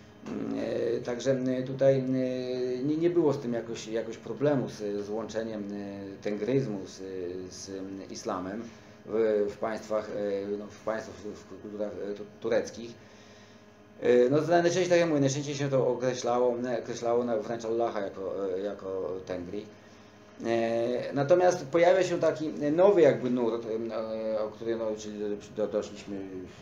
Także tutaj nie, nie było z tym jakoś, jakoś problemu z złączeniem tengryzmu z, z islamem w, w państwach, no, w państwach, w kulturach tureckich. No najczęściej, tak jak mówię, najczęściej się to określało, określało wręcz Allaha jako, jako Tengri. Natomiast pojawia się taki nowy jakby nurt, o którym no, czyli do, doszliśmy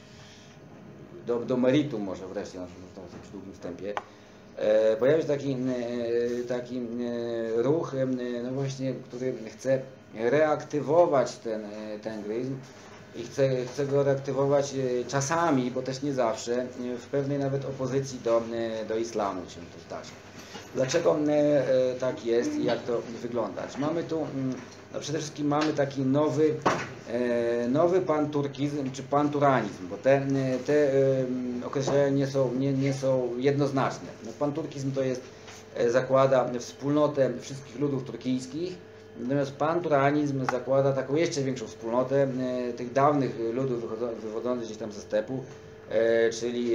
do, do meritum może wreszcie przy długim wstępie. Pojawia się taki, taki ruch, no właśnie, który chce reaktywować ten tengryzm i chce, chce go reaktywować czasami, bo też nie zawsze, w pewnej nawet opozycji do, do islamu się to zdarza. Dlaczego tak jest i jak to wygląda? Mamy tu, no przede wszystkim mamy taki nowy, nowy panturkizm czy panturanizm, bo te, te określenia nie są, nie, nie są jednoznaczne. No, panturkizm to jest, zakłada wspólnotę wszystkich ludów turkijskich, natomiast panturanizm zakłada taką jeszcze większą wspólnotę tych dawnych ludów wywodzących gdzieś tam ze stepu, czyli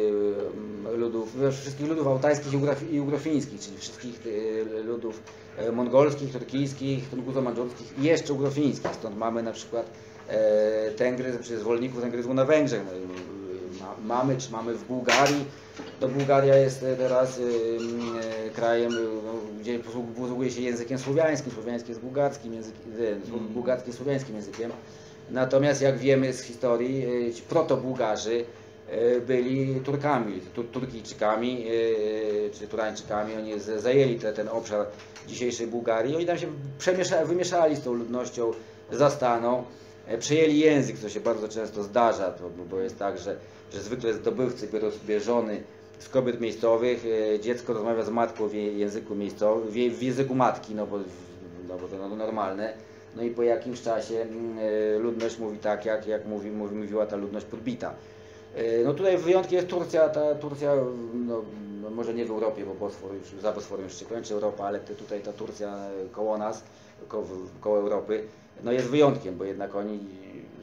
ludów, wszystkich ludów altajskich i ugrofińskich, czyli wszystkich ludów mongolskich, turkijskich, tunguzo-mandżurskich i jeszcze ugrofińskich. Stąd mamy na przykład tengryzm, czy zwolenników tengryzmu na Węgrzech. Mamy, czy mamy w Bułgarii. To Bułgaria jest teraz krajem, gdzie posługuje się językiem słowiańskim. Słowiański jest bułgarskim językiem, bułgarskim słowiańskim językiem. Natomiast jak wiemy z historii, ci proto-Bułgarzy byli Turkami, Turkijczykami czy Turańczykami. Oni zajęli te, ten obszar dzisiejszej Bułgarii. Oni tam się wymieszali z tą ludnością zastaną, przejęli język, co się bardzo często zdarza, bo jest tak, że, że zwykle zdobywcy biorą sobie żony z kobiet miejscowych, dziecko rozmawia z matką w jej języku miejscowym, w języku matki, no bo, no bo to normalne. No i po jakimś czasie ludność mówi tak, jak, jak mówi, mówi, mówiła ta ludność podbita. No tutaj wyjątkiem jest Turcja, ta Turcja, no, może nie w Europie, bo Bosfor już, za Bosforem już się kończy Europa, ale tutaj ta Turcja koło nas, koło, koło Europy, no jest wyjątkiem, bo jednak oni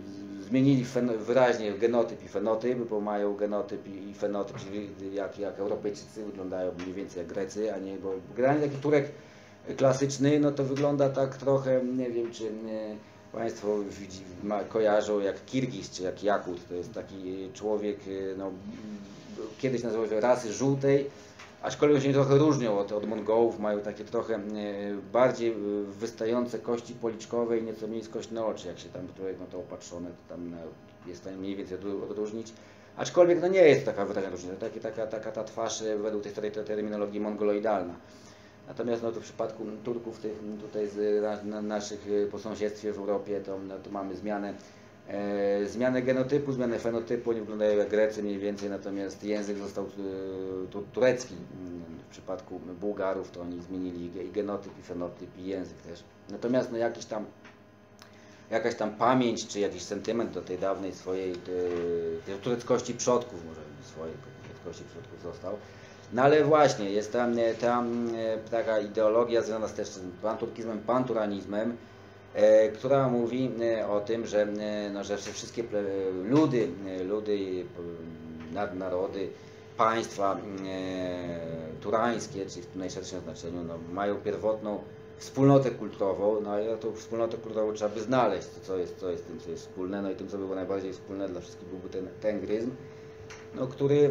zmienili fen, wyraźnie genotyp i fenotyp, bo mają genotyp i, i fenotyp, czyli jak, jak Europejczycy wyglądają mniej więcej jak Grecy, a nie, bo generalnie taki Turek klasyczny, no to wygląda tak trochę, nie wiem czy nie, Państwo widzi, ma, kojarzą jak Kirgiz czy jak Jakut, to jest taki człowiek, no, kiedyś nazywał się rasy żółtej, aczkolwiek się trochę różnią od, od Mongołów, mają takie trochę bardziej wystające kości policzkowe i nieco mniej skośne oczy, jak się tam człowiek na to opatrzone, to tam jest w stanie mniej więcej odróżnić. Aczkolwiek no nie jest taka wyraźna różnica, taka, taka, taka ta twarz według tej starej terminologii mongoloidalna. Natomiast no, to w przypadku Turków tych, tutaj z na, na naszych po sąsiedztwie w Europie to, no, to mamy zmianę, e, zmianę genotypu, zmianę fenotypu, nie wyglądają jak Grecy mniej więcej, natomiast język został tu, turecki. W przypadku Bułgarów to oni zmienili i genotyp, i fenotyp, i język też. Natomiast no, jakiś tam, jakaś tam pamięć, czy jakiś sentyment do tej dawnej swojej tej tureckości przodków, może swojej tureckości przodków został. No ale właśnie, jest tam, tam taka ideologia związana z też z panturkizmem, panturanizmem, e, która mówi o tym, że, no, że wszystkie ludy, ludy, nadnarody, państwa e, turańskie, czyli w najszerszym znaczeniu, no, mają pierwotną wspólnotę kulturową, no i tą wspólnotę kulturową trzeba by znaleźć, co jest, co jest tym, co jest wspólne, no i tym, co było najbardziej wspólne dla wszystkich, byłby ten tengryzm, no, który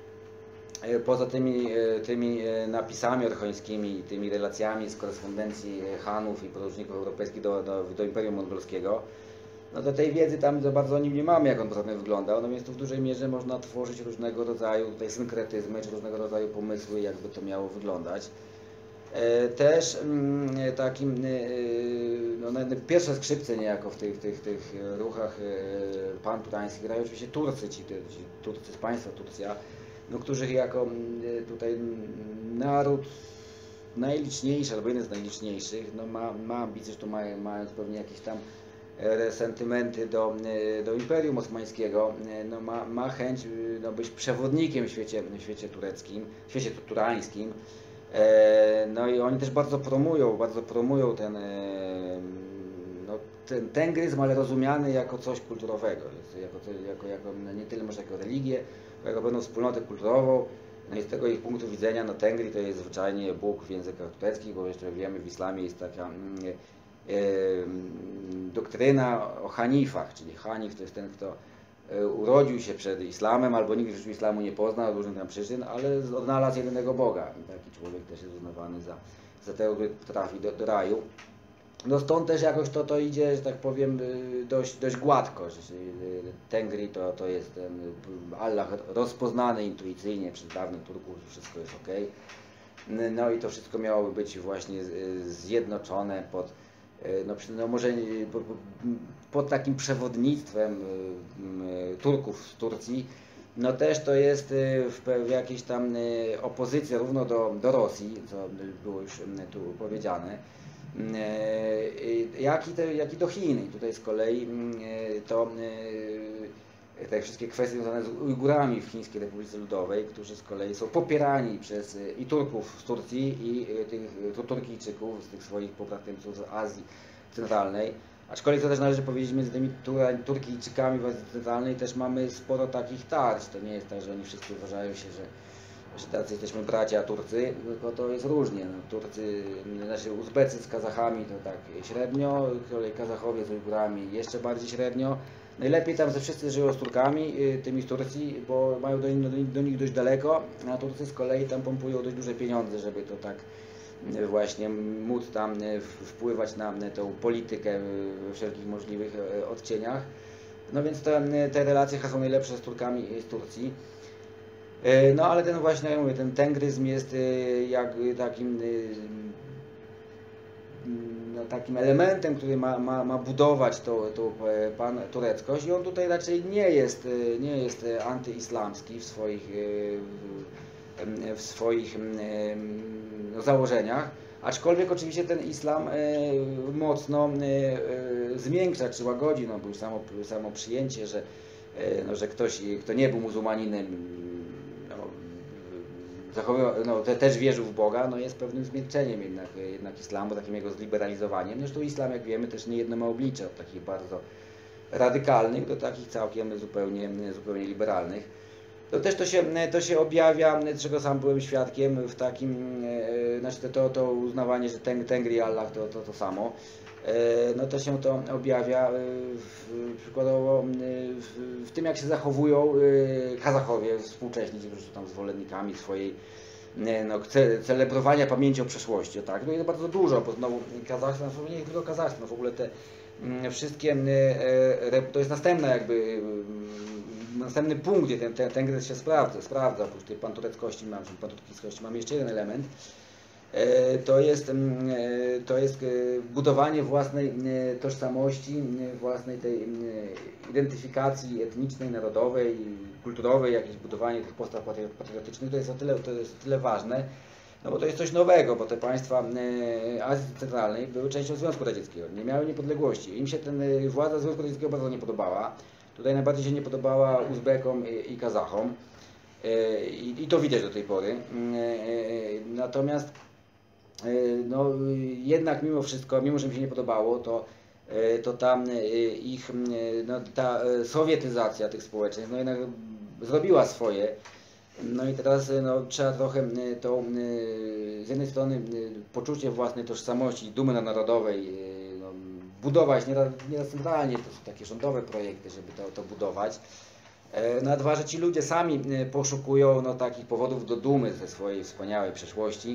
poza tymi, tymi napisami orchońskimi, tymi relacjami z korespondencji Hanów i podróżników europejskich do, do, do Imperium Mongolskiego, no to tej wiedzy tam za bardzo o nim nie mamy, jak on poza wyglądał, natomiast tu w dużej mierze można tworzyć różnego rodzaju tutaj synkretyzmy, czy różnego rodzaju pomysły, jakby to miało wyglądać. Też takim, no, pierwsze skrzypce niejako w tych, tych, tych ruchach panturańskich grają oczywiście Turcy, ci, ci Turcy z państwa Turcja, no, którzy jako tutaj naród najliczniejszy, albo jeden z najliczniejszych, no, ma, ma ambicje, że to ma, mając pewnie jakieś tam sentymenty do, do Imperium Osmańskiego, no, ma, ma chęć no, być przewodnikiem w świecie, w świecie tureckim, w świecie turańskim. No i oni też bardzo promują, bardzo promują ten, no, ten tengryzm, ale rozumiany jako coś kulturowego, jako, jako, jako nie tyle może jako religię, jako pewną wspólnotę kulturową. No i z tego ich punktu widzenia, no Tengri to jest zwyczajnie Bóg w językach tureckich, bo jeszcze wiemy, w islamie jest taka e, e, doktryna o hanifach, czyli hanif to jest ten, kto urodził się przed islamem, albo nigdy w życiu islamu nie poznał z różnych tam przyczyn, ale odnalazł jedynego Boga. I taki człowiek też jest uznawany za, za tego, który trafi do, do raju. No stąd też jakoś to, to idzie, że tak powiem, dość, dość gładko. Że Tengri to, to jest ten Allah rozpoznany intuicyjnie przez dawnych Turków, że wszystko jest ok. No i to wszystko miałoby być właśnie zjednoczone pod, no, no może pod takim przewodnictwem Turków z Turcji. No też to jest w, w jakiejś tam opozycji równo do, do Rosji, co było już tu powiedziane, jak i, te, jak i do Chin. I tutaj z kolei to te wszystkie kwestie związane z Ujgurami w Chińskiej Republice Ludowej, którzy z kolei są popierani przez i Turków z Turcji, i tych Turkijczyków, z tych swoich pobratymców z Azji Centralnej. Aczkolwiek to też należy powiedzieć, między tymi Turkijczykami w Azji Centralnej też mamy sporo takich tarć. To nie jest tak, że oni wszyscy uważają się, że, że tacy jesteśmy bracia Turcy, tylko to jest różnie. No, Turcy, znaczy Uzbecy z Kazachami to tak średnio, z kolei Kazachowie z Ujgurami jeszcze bardziej średnio. Najlepiej tam ze wszyscy żyją z Turkami, tymi z Turcji, bo mają do, do, do nich dość daleko, a Turcy z kolei tam pompują dość duże pieniądze, żeby to tak właśnie móc tam wpływać na tą politykę we wszelkich możliwych odcieniach. No więc te, te relacje są najlepsze z Turkami z Turcji. No ale ten właśnie, jak mówię, ten tengryzm jest jak takim, no, takim elementem, który ma, ma, ma budować tą, tą pan tureckość, i on tutaj raczej nie jest, nie jest antyislamski w swoich, w swoich no, założeniach, aczkolwiek oczywiście ten islam mocno zmiękcza czy łagodzi, no, bo już samo, samo przyjęcie, że, no, że ktoś, kto nie był muzułmaninem, no, zachowywał, no, te, też wierzył w Boga, no, jest pewnym zmiękczeniem jednak, jednak islamu, takim jego zliberalizowaniem. Zresztą islam, jak wiemy, też nie jedno ma oblicze, od takich bardzo radykalnych do takich całkiem zupełnie, zupełnie liberalnych. To też to się, to się objawia, czego sam byłem świadkiem, w takim, znaczy to, to uznawanie, że Tengri i Allah to, to to samo. No to się to objawia w, przykładowo w, w tym, jak się zachowują Kazachowie współcześni, którzy są tam zwolennikami swojej no, celebrowania pamięci o przeszłości. Tak? To jest bardzo dużo, bo znowu Kazachstan, nie tylko Kazachstan, w ogóle te wszystkie, to jest następna jakby, następny punkt, gdzie ten, ten, ten gest się sprawdza, sprawdza, oprócz tej pantureckości mam, czy pantureckości mam jeszcze jeden element. To jest, to jest budowanie własnej tożsamości, własnej tej identyfikacji etnicznej, narodowej, kulturowej, jakieś budowanie tych postaw patriotycznych. To jest o tyle, to jest o tyle ważne, no bo to jest coś nowego, bo te państwa Azji Centralnej były częścią Związku Radzieckiego, nie miały niepodległości. Im się ten władza Związku Radzieckiego bardzo nie podobała. Tutaj najbardziej się nie podobała Uzbekom i Kazachom. I, i to widać do tej pory. Natomiast no, jednak mimo wszystko, mimo że mi się nie podobało, to, to tam ich, no, ta sowietyzacja tych społeczeństw no, jednak zrobiła swoje. No i teraz no, trzeba trochę to, z jednej strony poczucie własnej tożsamości, dumy narodowej no, budować nieraz centralnie, to są takie rządowe projekty, żeby to, to budować. No a dwa, że ci ludzie sami poszukują no, takich powodów do dumy ze swojej wspaniałej przeszłości,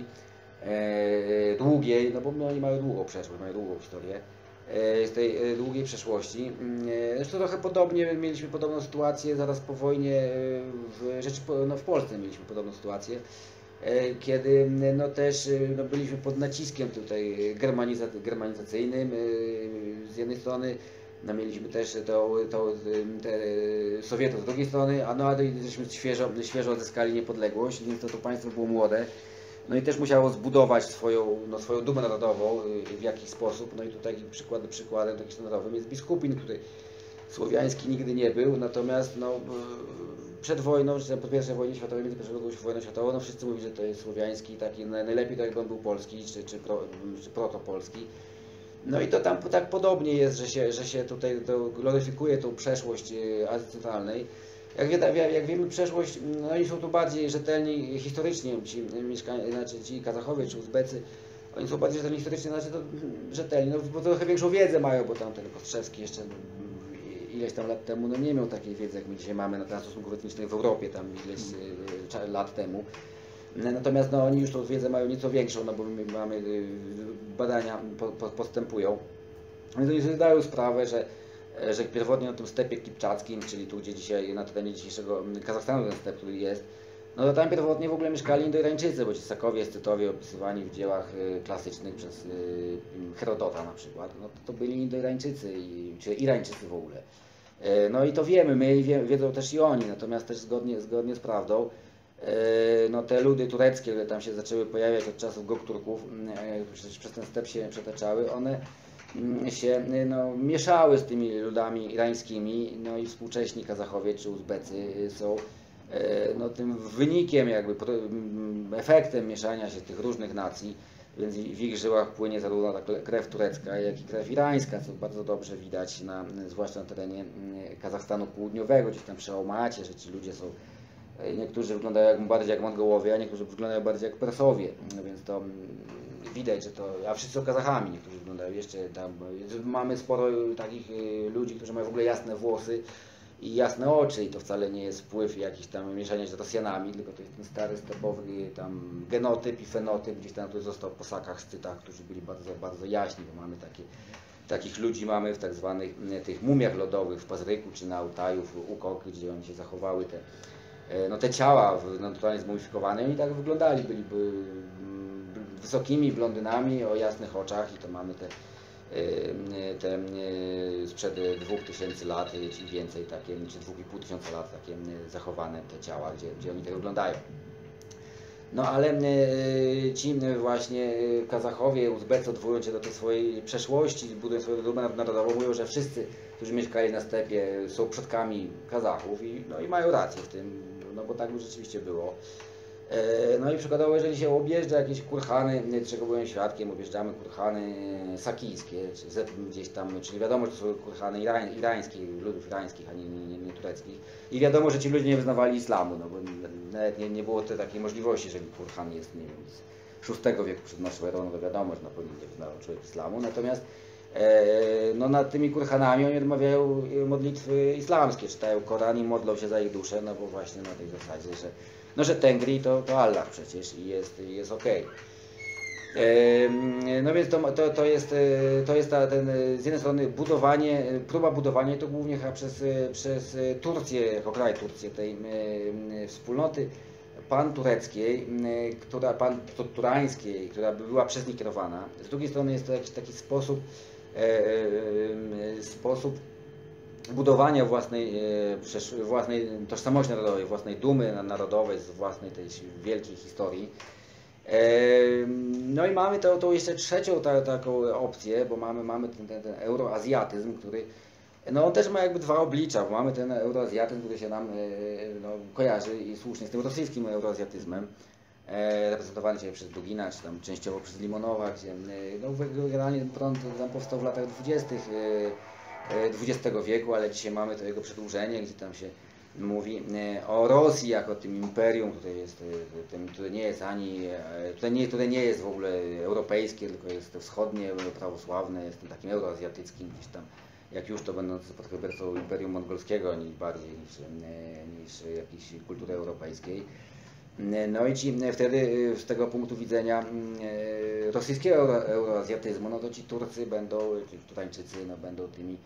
e, długiej, no bo oni mają długą przeszłość, mają długą historię, e, z tej długiej przeszłości. Zresztą trochę podobnie, mieliśmy podobną sytuację zaraz po wojnie w, rzeczy, no, w Polsce mieliśmy podobną sytuację, e, kiedy no, też no, byliśmy pod naciskiem tutaj germaniza, germanizacyjnym, e, z jednej strony. No, mieliśmy też to, to, te Sowietów z drugiej strony, a no ale żeśmy świeżo, świeżo odzyskali niepodległość, więc to, to państwo było młode. No i też musiało zbudować swoją, no, swoją dumę narodową w jakiś sposób. No i tutaj przykład, przykładem takim standardowym jest biskupin, który słowiański nigdy nie był, natomiast no, przed wojną, czy po pierwszej wojnie światowej, między pierwszą a wojną światową, no wszyscy mówili, że to jest słowiański, taki najlepiej to jakby on był polski, czy, czy, pro, czy protopolski. No i to tam tak podobnie jest, że się, że się tutaj to gloryfikuje tą przeszłość Azji Centralnej. Jak, wie, jak wiemy, przeszłość, no oni są tu bardziej rzetelni historycznie, ci mieszkańcy, znaczy ci Kazachowie czy Uzbecy, oni są bardziej rzetelni historycznie, znaczy to rzetelni, no bo trochę większą wiedzę mają, bo tam ten Kostrzewski jeszcze ileś tam lat temu no nie miał takiej wiedzy, jak my dzisiaj mamy na temat stosunków etnicznych w Europie, tam ileś lat temu. Natomiast no, oni już tą wiedzę mają nieco większą, no bo my mamy, badania po, po, postępują. Więc oni sobie zdają sprawę, że, że pierwotnie na tym stepie kipczackim, czyli tu gdzie dzisiaj, na terenie dzisiejszego Kazachstanu ten step, który jest, no to tam pierwotnie w ogóle mieszkali Indoirańczycy, bo ci Sakowie, Scytowie opisywani w dziełach klasycznych przez Herodota na przykład, no to, to byli Indoirańczycy, czy Irańczycy w ogóle. No i to wiemy, my wie, wiedzą też i oni, natomiast też zgodnie, zgodnie z prawdą, no te ludy tureckie, które tam się zaczęły pojawiać od czasów Gokturków, przez, przez ten step się przetaczały, one się no, mieszały z tymi ludami irańskimi, no i współcześni Kazachowie czy Uzbecy są no, tym wynikiem, jakby efektem mieszania się tych różnych nacji, więc w ich żyłach płynie zarówno ta krew turecka, jak i krew irańska, co bardzo dobrze widać, na, zwłaszcza na terenie Kazachstanu Południowego, gdzieś tam przy Almacie, że ci ludzie są. Niektórzy wyglądają jak, bardziej jak Mongołowie, a niektórzy wyglądają bardziej jak Persowie, no więc to widać, że to, a wszyscy są Kazachami, niektórzy wyglądają jeszcze tam, mamy sporo takich ludzi, którzy mają w ogóle jasne włosy i jasne oczy i to wcale nie jest wpływ jakiś tam mieszania się z Rosjanami, tylko to jest ten stary stepowy tam genotyp i fenotyp, gdzieś tam, który został po sakach, scytach, którzy byli bardzo, bardzo jaśni, bo mamy takie, takich ludzi mamy w tak zwanych tych mumiach lodowych w Pazryku czy na Altaju, w Ukok, gdzie oni się zachowały te no te ciała naturalnie zmumifikowane, oni tak wyglądali, byli by, wysokimi blondynami o jasnych oczach i to mamy te, te sprzed dwóch tysięcy lat, czy więcej, takie, czy dwóch i pół tysiąca lat takie zachowane te ciała, gdzie, gdzie oni tak wyglądają. No ale ci właśnie Kazachowie, Uzbecy odwołują się do tej swojej przeszłości, budują swoją dumę narodową, mówią, że wszyscy, którzy mieszkali na stepie, są przodkami Kazachów i, no, i mają rację w tym, no bo tak już rzeczywiście było. No i przykładowo, jeżeli się objeżdża jakieś kurhany, czego byłem świadkiem, objeżdżamy kurhany sakijskie, czy gdzieś tam, czyli wiadomo, że to są kurhany irań, irańskie, ludów irańskich, a nie, nie, nie tureckich. I wiadomo, że ci ludzie nie wyznawali islamu, no bo nawet nie, nie było takiej możliwości, że kurhan jest, nie wiem, z szóstego wieku przed naszą erą, no to wiadomo, że na pewno nie wyznawał człowiek islamu. Natomiast no nad tymi kurhanami oni odmawiają modlitwy islamskie, czytają Koran i modlą się za ich duszę, no bo właśnie na tej zasadzie, że no, że Tengri to, to Allah przecież i jest, jest okej. Okay. No więc to, to, to jest, to jest ta, ten, z jednej strony budowanie, próba budowania to głównie chyba przez, przez Turcję, jako kraj Turcję, tej wspólnoty pan-tureckiej, która, pan-turańskiej, która była przez nich kierowana. Z drugiej strony jest to jakiś taki sposób, sposób budowania własnej, własnej tożsamości narodowej, własnej dumy narodowej, z własnej tej wielkiej historii. No i mamy to, to jeszcze trzecią ta, taką opcję, bo mamy, mamy ten, ten, ten euroazjatyzm, który no on też ma jakby dwa oblicza, bo mamy ten euroazjatyzm, który się nam no, kojarzy i słusznie z tym rosyjskim euroazjatyzmem, reprezentowany dzisiaj przez Dugina, czy tam częściowo przez Limonowa, gdzie no, generalnie prąd tam powstał w latach dwudziestych dwudziestego wieku, ale dzisiaj mamy to jego przedłużenie, gdzie tam się mówi o Rosji jako tym imperium, które jest, tym, które nie jest ani, które nie, które nie jest w ogóle europejskie, tylko jest wschodnie, prawosławne, jest tym takim euroazjatyckim, gdzieś tam, jak już to będąc pod hybrydą imperium mongolskiego, niż bardziej niż, niż jakiejś kultury europejskiej. No i ci wtedy z tego punktu widzenia rosyjskiego euro, euroazjatyzmu, no to ci Turcy będą, ci Turańczycy no będą tymi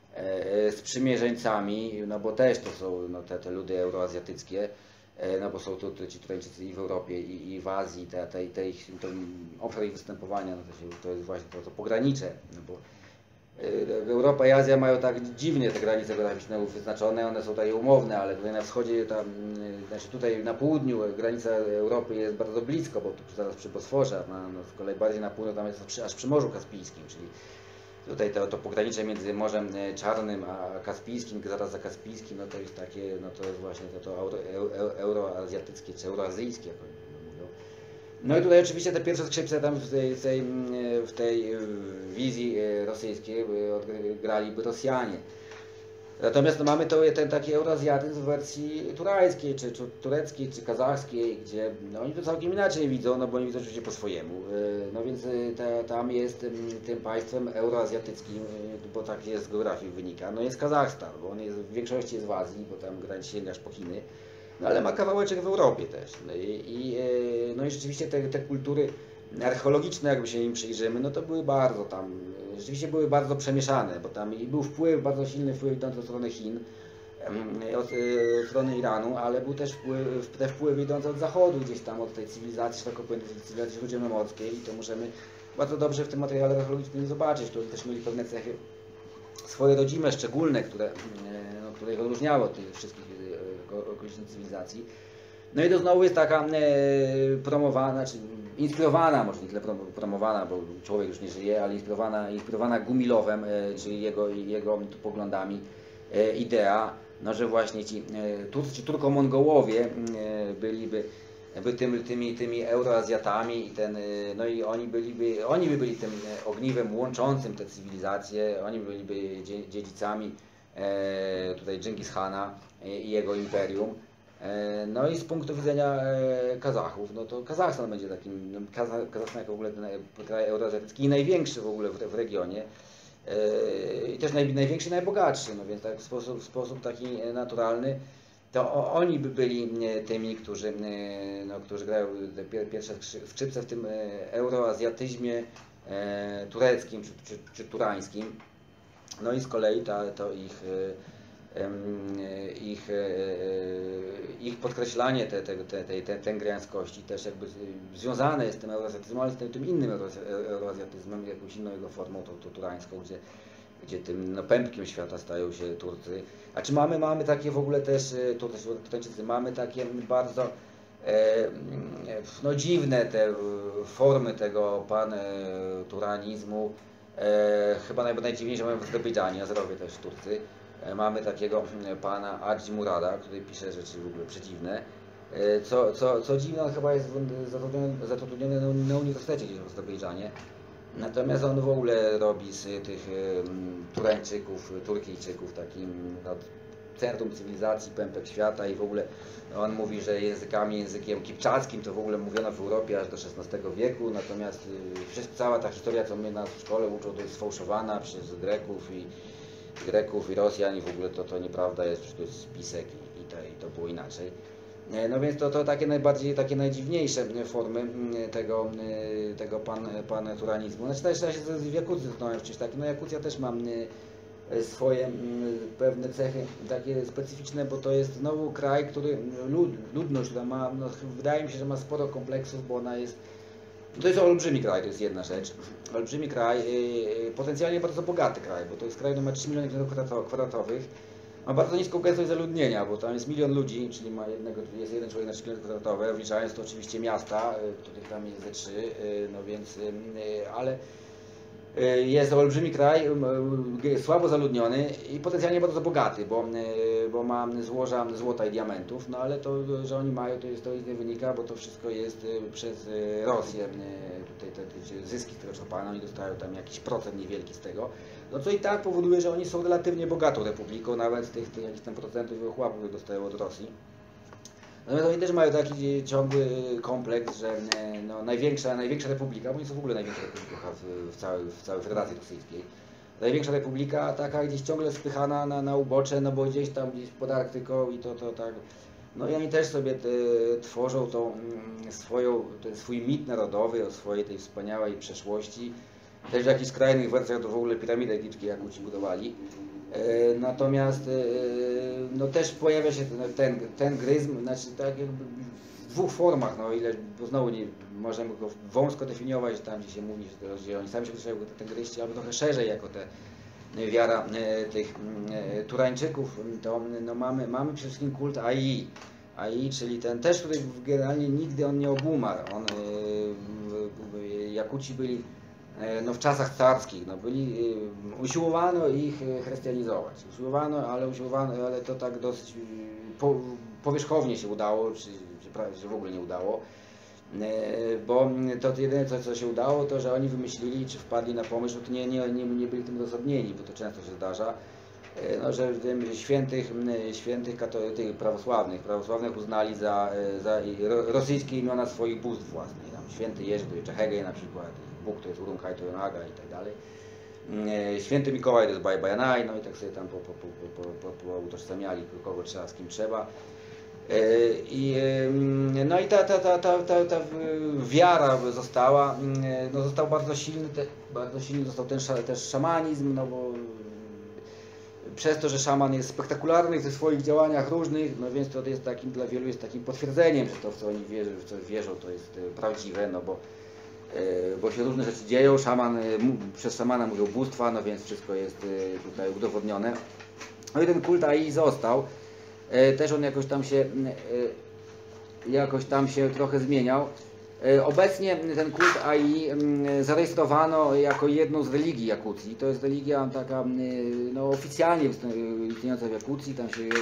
sprzymierzeńcami, no bo też to są no, te, te ludy euroazjatyckie, no bo są tu ci Turańczycy i w Europie, i, i w Azji, te, te, te ich, ten obszar ich występowania, no to, się, to jest właśnie to, to pogranicze, no bo Europa i Azja mają tak dziwnie te granice geograficzne wyznaczone, one są tutaj umowne, ale tutaj na wschodzie, tam, znaczy tutaj na południu granica Europy jest bardzo blisko, bo tu zaraz przy Bosforze, a no, z kolei bardziej na południu tam jest przy, aż przy Morzu Kaspijskim, czyli tutaj to, to pogranicze między Morzem Czarnym a Kaspijskim, zaraz za Kaspijskim, no to jest takie, no to jest właśnie to, to euro, euro, euroazjatyckie czy euroazyjskie, jak oni mówią. No i tutaj oczywiście te pierwsze skrzypce tam w tej, w tej, w tej wizji rosyjskiej graliby Rosjanie. Natomiast no, mamy to, ten taki euroazjatyzm w wersji turańskiej, czy, czy tureckiej, czy kazachskiej, gdzie no, oni to całkiem inaczej widzą, no bo oni widzą oczywiście po swojemu. No więc te, tam jest tym państwem euroazjatyckim, bo tak jest z geografii wynika, no jest Kazachstan, bo on jest, w większości jest w Azji, bo tam granic sięgasz po Chiny, no ale ma kawałeczek w Europie też. No i, i, no i rzeczywiście te, te kultury archeologiczne, jakby się im przyjrzymy, no to były bardzo tam, rzeczywiście były bardzo przemieszane, bo tam i był wpływ, bardzo silny wpływ idący od strony Chin, od, od strony Iranu, ale był też wpływ, te wpływy idące od zachodu, gdzieś tam od tej cywilizacji, szeroko pojętej cywilizacji śródziemnomorskiej, i to możemy bardzo dobrze w tym materiale archeologicznym zobaczyć, które też mieli pewne cechy swoje rodzime, szczególne, które, no, które ich odróżniało od tych wszystkich okolicznych cywilizacji. No i to znowu jest taka e, promowana, czy inspirowana, może nie tyle promowana, bo człowiek już nie żyje, ale inspirowana, inspirowana Gumilowem, e, czyli jego, jego poglądami e, idea, no, że właśnie ci e, Turcy, ci Turko-Mongołowie e, byliby by tymi, tymi, tymi euroazjatami i ten, no i oni byliby, oni by byli tym ogniwem łączącym te cywilizacje, oni byliby dziedzicami e, tutaj Dżingis Hana i jego imperium. No i z punktu widzenia Kazachów, no to Kazachstan będzie takim, no Kazachstan jako w ogóle ten kraj euroazjatycki i największy w ogóle w, w regionie i też naj, największy i najbogatszy, no więc tak w sposób, w sposób taki naturalny to oni by byli tymi, którzy, no, którzy grają te pierwsze skrzypce w tym euroazjatyzmie tureckim czy, czy, czy turańskim. No i z kolei ta, to ich Ich, ich podkreślanie tej te, te, te, te, tęgriańskości też jakby związane jest z tym euroazjatyzmem, ale z tym, tym innym euroazjatyzmem, jakąś inną jego formą, tą, tą turańską, gdzie, gdzie tym no, pępkiem świata stają się Turcy. A czy mamy, mamy takie w ogóle też, Turcy, mamy takie bardzo e, no, dziwne te formy tego pan-turanizmu. E, chyba naj, najdziwniejsze mamy w Azerbejdżanie, Azerowie też Turcy. Mamy takiego pana Adzi Murada, który pisze rzeczy w ogóle przedziwne. Co, co, co dziwne, on chyba jest zatrudniony, zatrudniony na, na uniwersytecie gdzieś w Azerbejdżanie. Natomiast on w ogóle robi z tych um, Turańczyków, Turkijczyków takim no, centrum cywilizacji, pępek świata i w ogóle on mówi, że językami, językiem kipczackim to w ogóle mówiono w Europie aż do szesnastego wieku, natomiast y, cała ta historia, co mnie nas w szkole uczą, to jest sfałszowana przez Greków i Greków i Rosjan i w ogóle to, to nieprawda jest, wszystko jest spisek i, i, to, i to było inaczej. No więc to, to takie najbardziej, takie najdziwniejsze formy tego, tego pan, pan turanizmu. Znaczy też ja się z Jakucji zetknąłem przecież tak, no Jakucja też ma swoje pewne cechy takie specyficzne, bo to jest znowu kraj, który lud, ludność, która ma, no, wydaje mi się, że ma sporo kompleksów, bo ona jest, to jest olbrzymi kraj, to jest jedna rzecz, olbrzymi kraj, potencjalnie bardzo bogaty kraj, bo to jest kraj, który ma trzy miliony kilometrów kwadratowych. Ma bardzo niską gęstość zaludnienia, bo tam jest milion ludzi, czyli ma jednego, jest jeden człowiek na trzy kilometry kwadratowe, wliczając to oczywiście miasta, których tam jest ze trzy, no więc, ale jest olbrzymi kraj, słabo zaludniony i potencjalnie bardzo bogaty, bo, bo ma złoża złota i diamentów, no ale to, że oni mają, to, jest, to nic nie wynika, bo to wszystko jest przez Rosję, tutaj te, te zyski z tego czerpane, oni dostają tam jakiś procent niewielki z tego, no co i tak powoduje, że oni są relatywnie bogatą republiką, nawet z tych, tych jakichś tam procentów wychłapów dostają od Rosji. Natomiast oni też mają taki ciągły kompleks, że no, największa, największa republika, bo oni są w ogóle największa republika w, w, całej, w całej Federacji Rosyjskiej. Największa republika taka gdzieś ciągle spychana na, na ubocze, no bo gdzieś tam gdzieś pod Arktyką i to, to tak. No i oni też sobie te, tworzą tą swoją, ten swój mit narodowy o swojej tej wspaniałej przeszłości. Też w jakichś skrajnych wersjach to w ogóle piramidę egipskie Jakuci budowali. Natomiast no też pojawia się ten, ten, ten gryzm, znaczy tak jakby w dwóch formach, no ile, bo znowu nie możemy go wąsko definiować, tam gdzie się mówi, że oni sami się określają ten gryźci, albo trochę szerzej jako te wiara tych Turańczyków, to no mamy, mamy przede wszystkim kult Ai. Ai, czyli ten też, który generalnie nigdy on nie obumarł. On, Jakuci byli no, w czasach carskich, no, byli, usiłowano ich chrystianizować, usiłowano, ale usiłowano, ale to tak dosyć po, powierzchownie się udało, czy, czy, czy w ogóle nie udało, bo to jedyne co, co się udało, to że oni wymyślili, czy wpadli na pomysł, że to nie, nie, nie, nie byli tym rozosobnieni, bo to często się zdarza, no, że świętych, świętych tych prawosławnych, prawosławnych uznali za, za rosyjskie imiona swoich bóstw własnych, tam święty Jerzy to jest Czechegej na przykład, Bóg to jest Urunkai to Jonaga i tak dalej. Święty Mikołaj to jest Baj Bajanaj, no i tak sobie tam po, po, po, po, po, po utożsamiali, kogo trzeba, z kim trzeba. I, no i ta, ta, ta, ta, ta, ta wiara została, no został bardzo silny, te, bardzo silny został ten też szamanizm, no bo przez to, że szaman jest spektakularny w tych swoich działaniach różnych, no więc to jest takim, dla wielu jest takim potwierdzeniem, że to, w co oni wierzą, w co wierzą, to jest prawdziwe, no bo bo się różne rzeczy dzieją, szaman, przez szamana mówią bóstwa, no więc wszystko jest tutaj udowodnione. No i ten kult Ai został, też on jakoś tam się, jakoś tam się trochę zmieniał. Obecnie ten kult Ai zarejestrowano jako jedną z religii Jakucji. To jest religia taka no, oficjalnie istniejąca w Jakucji, tam się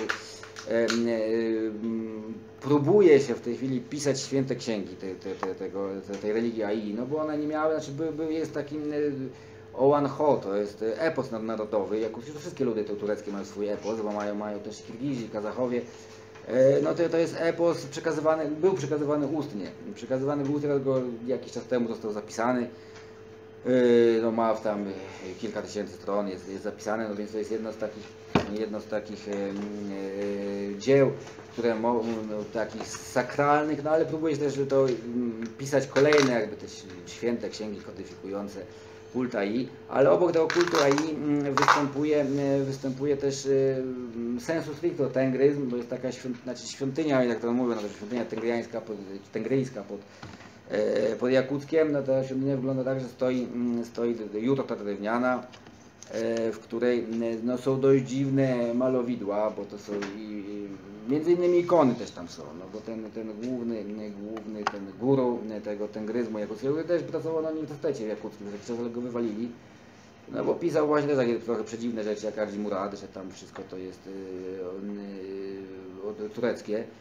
próbuje się w tej chwili pisać święte księgi tej, tej, tej, tego, tej religii Ai, no bo one nie miały, znaczy by, by jest takim Ołan Ho, to jest epos narodowy, jak już wszystkie ludy te tureckie mają swój epos, bo mają, mają też Kirgizi, Kazachowie, no to, to jest epos przekazywany, był przekazywany ustnie, przekazywany był ustnie, go jakiś czas temu został zapisany, no ma tam kilka tysięcy stron, jest, jest zapisane, no więc to jest jedno z takich jedno z takich e, e, dzieł, które no, takich sakralnych, no ale próbuje się też to pisać kolejne jakby te święte księgi kodyfikujące kult Ai, ale obok tego kultu Ai występuje, występuje też sensu stricto tengryzm, bo jest taka świąt, znaczy świątynia, jak to mówią, no to świątynia tengryjska pod, tengryjska pod, pod Jakuckiem, no ta świątynia wygląda tak, że stoi, stoi jutrota drewniana, w której no, są dość dziwne malowidła, bo to są i, i, między innymi ikony też tam są, no bo ten, ten główny, główny ten guru tego tengryzmu jakuckiego też pracował na uniwersytecie w Jakuckim, że czasem go wywalili, no bo pisał właśnie też takie trochę przedziwne rzeczy jak Arzi Murad, że tam wszystko to jest yy, yy, tureckie.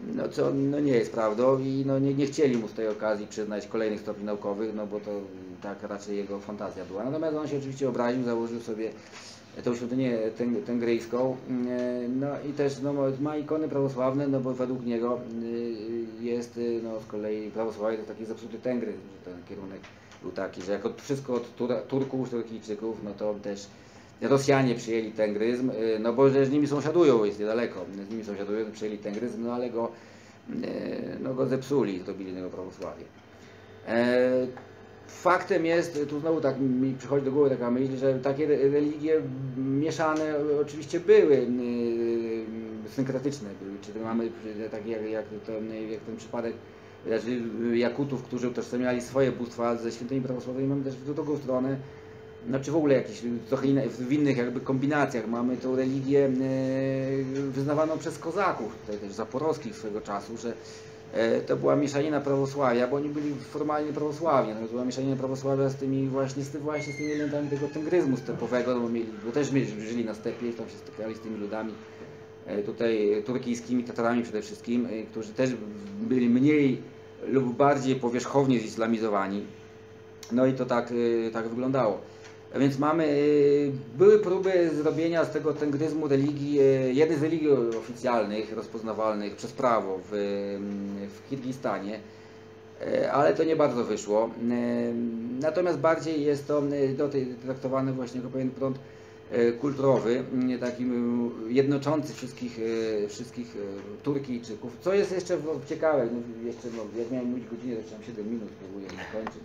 no co no nie jest prawdą i no nie, nie chcieli mu z tej okazji przyznać kolejnych stopni naukowych, no bo to tak raczej jego fantazja była. Natomiast on się oczywiście obraził, założył sobie tą świątynię tengryjską, no i też no, ma ikony prawosławne, no bo według niego jest no, z kolei prawosławie to taki zepsuty tengryzm, że ten kierunek był taki, że jako wszystko od Tur Turków, Turkijczyków, no to też Rosjanie przyjęli tengryzm, no bo że z nimi sąsiadują, jest niedaleko, z nimi sąsiadują, przyjęli tengryzm, no ale go, no, go zepsuli, zrobili innego prawosławie. E, faktem jest, tu znowu tak mi przychodzi do głowy taka myśl, że takie religie mieszane oczywiście były, synkretyczne były, czy mamy takie jak, jak, to, jak ten przypadek znaczy Jakutów, którzy utożsamiali swoje bóstwa ze świętymi prawosławnymi, mamy też w drugą stronę, znaczy w ogóle jakieś trochę inne, w innych jakby kombinacjach mamy tą religię e, wyznawaną przez kozaków, tutaj też zaporowskich swego czasu, że e, to była mieszanina prawosławia, bo oni byli formalnie prawosławni, no to była mieszanina prawosławia z tymi właśnie z, tym, właśnie z tymi elementami tego tengryzmu stepowego, no bo, mieli, bo też żyli na stepie i tam się stykali z tymi ludami e, tutaj turkijskimi, Tatarami przede wszystkim, e, którzy też byli mniej lub bardziej powierzchownie zislamizowani. No i to tak, e, tak wyglądało. A więc mamy, były próby zrobienia z tego tengryzmu religii, jednej z religii oficjalnych, rozpoznawalnych przez prawo w, w Kirgistanie, ale to nie bardzo wyszło. Natomiast bardziej jest to traktowane właśnie jako pewien prąd kulturowy, taki jednoczący wszystkich, wszystkich Turkijczyków. Co jest jeszcze ciekawe, no jeszcze, no, jak miałem mówić godzinę, to trzeba siedem minut, próbuję kończyć.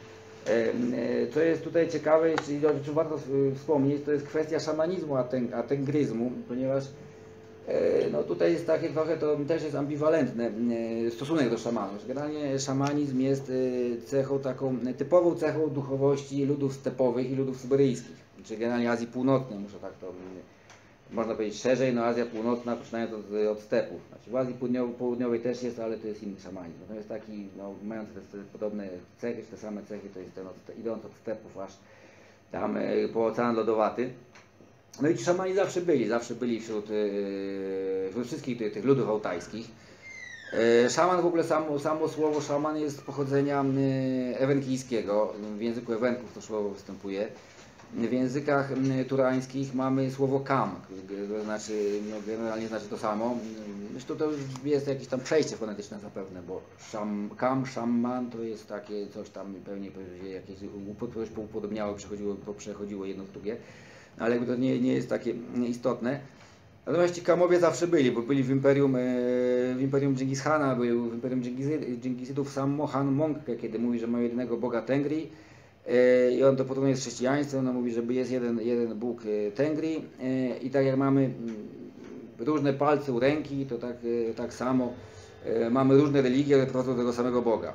Co jest tutaj ciekawe, czyli o czym warto wspomnieć, to jest kwestia szamanizmu a tengryzmu, ponieważ no tutaj jest takie trochę, to też jest ambiwalentny stosunek do szamanu. Generalnie szamanizm jest cechą taką, typową cechą duchowości ludów stepowych i ludów syberyjskich, czyli generalnie Azji Północnej, muszę tak to można powiedzieć szerzej, no Azja Północna, poczynając od, od stepów. Znaczy w Azji Południowej też jest, ale to jest inny szamanizm. Natomiast taki, no, mając te, te podobne cechy, te same cechy, to jest ten od, idąc od stepów aż tam e, po Ocean Lodowaty. No i ci szamani zawsze byli, zawsze byli wśród, e, wśród wszystkich tych, tych ludów altajskich. E, szaman w ogóle, samo, samo słowo szaman jest z pochodzenia e, ewenkijskiego, w języku Ewenków to słowo występuje. W językach turańskich mamy słowo kam, to znaczy, no generalnie znaczy to samo. Zresztą to jest jakieś tam przejście fonetyczne zapewne, bo szam, kam, szamman to jest takie coś tam pewnie jakieś upodobniało, przechodziło, przechodziło jedno w drugie, ale jakby to nie, nie jest takie istotne. Natomiast ci kamowie zawsze byli, bo byli w imperium, w imperium Dżingis Khana, był w imperium Dżingisydów sam Mohan Mongke, kiedy mówi, że ma jedynego boga Tengri. I on to porównuje z chrześcijaństwem, no mówi, że jest jeden, jeden Bóg Tengri i tak jak mamy różne palce u ręki, to tak, tak samo mamy różne religie, które prowadzą do tego samego Boga.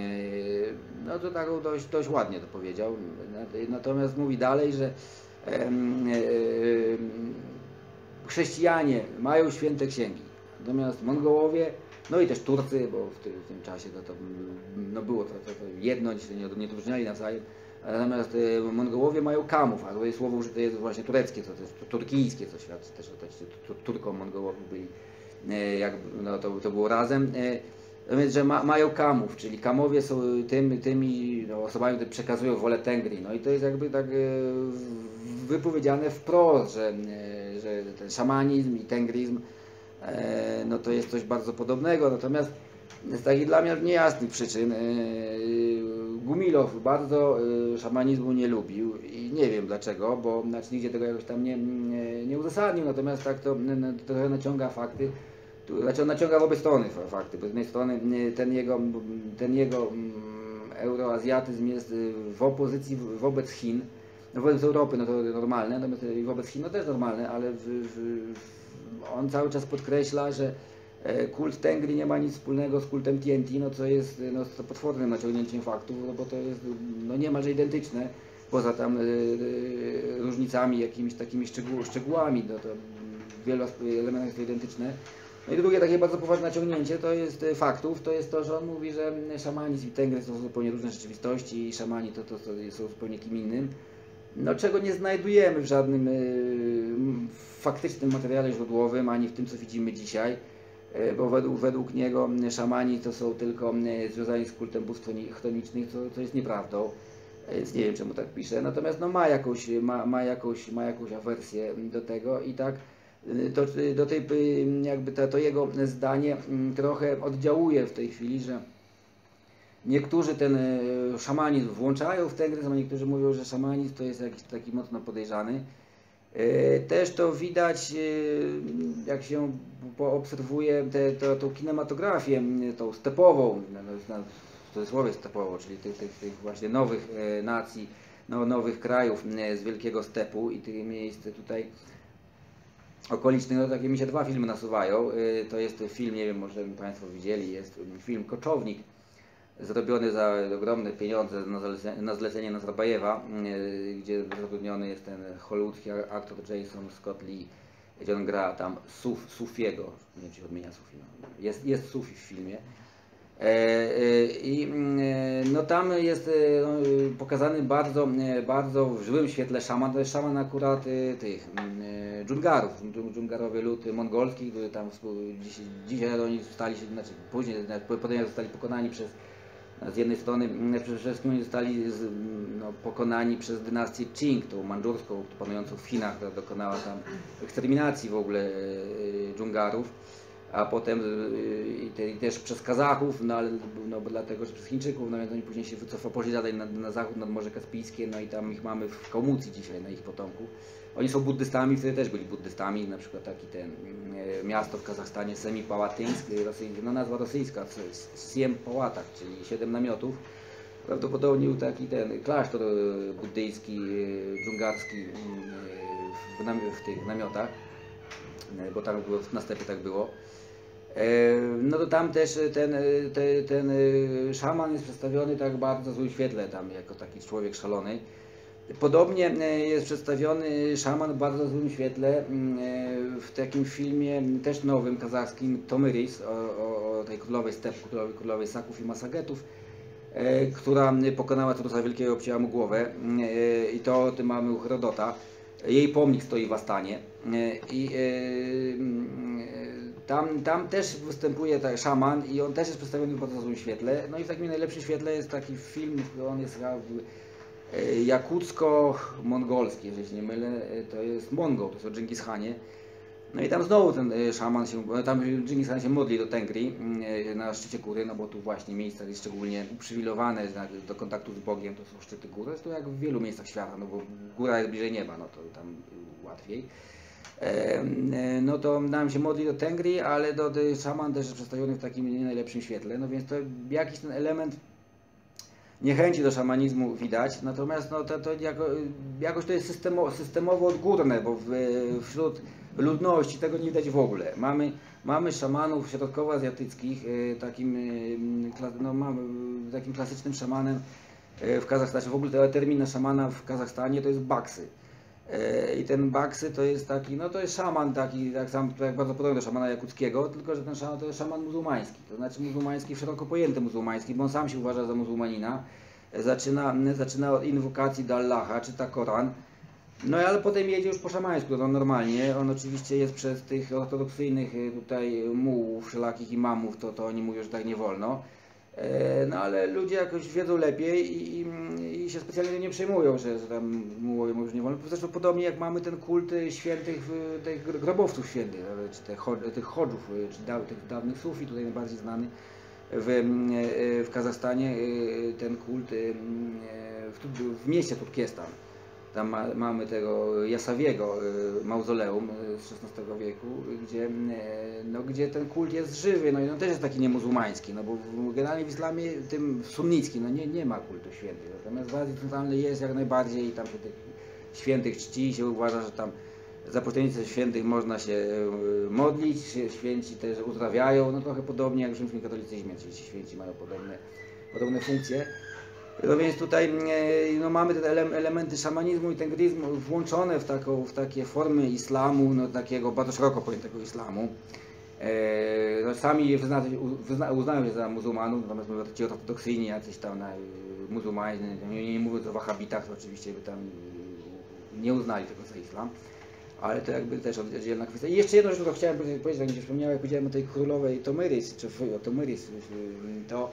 No to tak dość, dość ładnie to powiedział. Natomiast mówi dalej, że chrześcijanie mają święte księgi, natomiast Mongołowie, no i też Turcy, bo w tym, w tym czasie to, to no było to, to, to jedno, oni się nie, nie odróżniali nawzajem. Natomiast y, Mongołowie mają kamów, a to słowo użyte jest właśnie tureckie, to, to, to turkijskie, co świadczy też o Turkom, Mongołowie byli, y, jak, no, to, to było razem. Y, więc, że ma, mają kamów, czyli kamowie są tym, tymi no, osobami, które przekazują wolę Tengri. No i to jest jakby tak y, wypowiedziane wprost, że, y, że ten szamanizm i tengrizm no to jest coś bardzo podobnego, natomiast z takich dla mnie niejasnych przyczyn Gumilow bardzo szamanizmu nie lubił i nie wiem dlaczego, bo znaczy nigdzie tego jakoś tam nie, nie, nie uzasadnił, natomiast tak to trochę naciąga fakty, znaczy on naciąga w obie strony fakty, bo z jednej strony ten jego, ten jego euroazjatyzm jest w opozycji wobec Chin, no wobec Europy no to normalne, natomiast wobec Chin no też normalne, ale w, w, on cały czas podkreśla, że kult Tengri nie ma nic wspólnego z kultem T N T, no co jest no, to potwornym naciągnięciem faktów, no bo to jest no, niemalże identyczne, poza tam y, y, różnicami, jakimiś takimi szczegół, szczegółami, no to w wielu elementach jest to identyczne. No i drugie takie bardzo poważne naciągnięcie to jest faktów, to jest to, że on mówi, że szamanizm i Tengry to są zupełnie różne rzeczywistości i szamani to, to, to są zupełnie kim innym. No, czego nie znajdujemy w żadnym y, faktycznym materiale źródłowym, ani w tym, co widzimy dzisiaj. bo według, według niego szamani to są tylko związani z kultem bóstw chtonicznych, co, co jest nieprawdą. Więc nie wiem, czemu tak pisze. Natomiast no, ma, jakąś, ma, ma, jakąś, ma jakąś awersję do tego i tak to, do tej, jakby to, to jego zdanie trochę oddziałuje w tej chwili, że niektórzy ten szamanizm włączają w tę, a niektórzy mówią, że szamanizm to jest jakiś taki mocno podejrzany. Też to widać, jak się poobserwuje tę kinematografię, tą stepową, w cudzysłowie stepową, czyli tych, tych, tych właśnie nowych nacji, no, nowych krajów z Wielkiego Stepu i tych miejsc tutaj okolicznych, no takie mi się dwa filmy nasuwają. To jest film, nie wiem, może Państwo widzieli, jest film Koczownik, zrobiony za ogromne pieniądze na zlecenie, na zlecenie Nazarbajewa, gdzie zatrudniony jest ten hollywoodzki aktor Jason Scott Lee, gdzie on gra tam Suf, Sufiego, nie wiem, czy się odmienia Sufi, no. jest, jest Sufi w filmie. I no tam jest no, pokazany bardzo, bardzo w żywym świetle szaman, to jest szaman akurat tych dżungarów, dżungarowy lud mongolski, który tam dzisiaj, dzisiaj oni zostali, znaczy później, potem zostali pokonani przez, z jednej strony przede wszystkim oni zostali z, no, pokonani przez dynastię Qing, tą mandżurską, panującą w Chinach, która dokonała tam eksterminacji w ogóle dżungarów. A potem i, te, i też przez Kazachów, no, ale, no bo dlatego, że przez Chińczyków, no więc oni później się wycofali, poszli dalej na, na zachód, nad Morze Kaspijskie, no i tam ich mamy w Kałmucji dzisiaj, na ich potomków. Oni są buddystami, wtedy też byli buddystami, na przykład taki ten e, miasto w Kazachstanie Semipałatyńsk, no nazwa rosyjska, Siem Pałatach, czyli siedem namiotów. Prawdopodobnie był taki ten klasztor buddyjski, dżungarski w, nam, w tych namiotach, bo tam było, na stepie tak było. No to tam też ten, ten, ten szaman jest przedstawiony tak bardzo w złym świetle, tam jako taki człowiek szalony. Podobnie jest przedstawiony szaman w bardzo złym świetle w takim filmie też nowym, kazachskim, Tomyris, o, o, o tej królowej stepu, królowej, królowej Saków i Masagetów, która pokonała Tarusa Wielkiego, obcięła mu głowę, i to o tym mamy u Herodota. Jej pomnik stoi w Astanie i tam, tam też występuje taki szaman i on też jest przedstawiony w bardzo złym świetle. No i w takim najlepszym świetle jest taki film, on jest jakucko-mongolski, jeżeli się nie mylę, to jest Mongol, to jest o Dżingis Hanie. No i tam znowu ten szaman się, tam Dżingis Khan się modli do Tengri na szczycie góry, no bo tu właśnie miejsca jest szczególnie uprzywilejowane do kontaktu z Bogiem, to są szczyty góry, jest to jak w wielu miejscach świata, no bo góra jest bliżej nieba, no to tam łatwiej. No to nam się modli do Tengri, ale do, do szaman też jest przedstawiony w takim nie najlepszym świetle, no więc to jakiś ten element niechęci do szamanizmu widać, natomiast no to, to jako, jakoś to jest systemo, systemowo odgórne, bo w, wśród ludności tego nie widać w ogóle. Mamy, mamy szamanów środkowoazjatyckich, takim, no, mamy, takim klasycznym szamanem w Kazachstanie, w ogóle termin na szamana w Kazachstanie to jest baksy. I ten baksy to jest taki, no to jest szaman taki, tak sam, tak bardzo podobny do szamana jakuckiego, tylko że ten szaman to jest szaman muzułmański, to znaczy muzułmański, szeroko pojęty muzułmański, bo on sam się uważa za muzułmanina, zaczyna, zaczyna od inwokacji do Allaha, czyta Koran, no ale potem jedzie już po szamańsku, to normalnie, on oczywiście jest przez tych ortodoksyjnych tutaj mułów, wszelakich imamów, to, to oni mówią, że tak nie wolno. No ale ludzie jakoś wiedzą lepiej i, i, i się specjalnie nie przejmują, że, że tam mułowie już nie wolno. Zresztą podobnie jak mamy ten kult świętych, tych grobowców świętych, czy te, tych chodżów, czy da, tych dawnych Sufi, tutaj najbardziej znany w, w Kazachstanie, ten kult w, w mieście Turkestan. Tam ma, mamy tego Jasawiego mauzoleum z szesnastego wieku, gdzie, no, gdzie ten kult jest żywy, no i on też jest taki niemuzułmański, no bo generalnie w islamie tym sunnickim no nie, nie ma kultu świętych, natomiast w Azji Centralnej jest jak najbardziej i tam się tych świętych czci, się uważa, że tam za pośrednictwem świętych można się modlić, święci też uzdrawiają, no trochę podobnie jak w rzymskim katolicyzmie, czyli ci święci mają podobne, podobne funkcje. No więc tutaj no, mamy te elementy szamanizmu i tengrizmu włączone w, taką, w takie formy islamu, no, takiego bardzo szeroko pojętego islamu. E, no, sami wyzna, wyzna, uznają się za muzułmanów, natomiast mówią ci ortodoksyjni, jacyś tam na, muzułmanie, nie, nie mówiąc o wahabitach, to oczywiście by tam nie uznali tego za islam. ale to jakby też oddzielna kwestia. I jeszcze jedno, że chciałem powiedzieć, jak mi się wspomniało, jak powiedziałem o tej królowej Tomyris, czy o Tomyris, to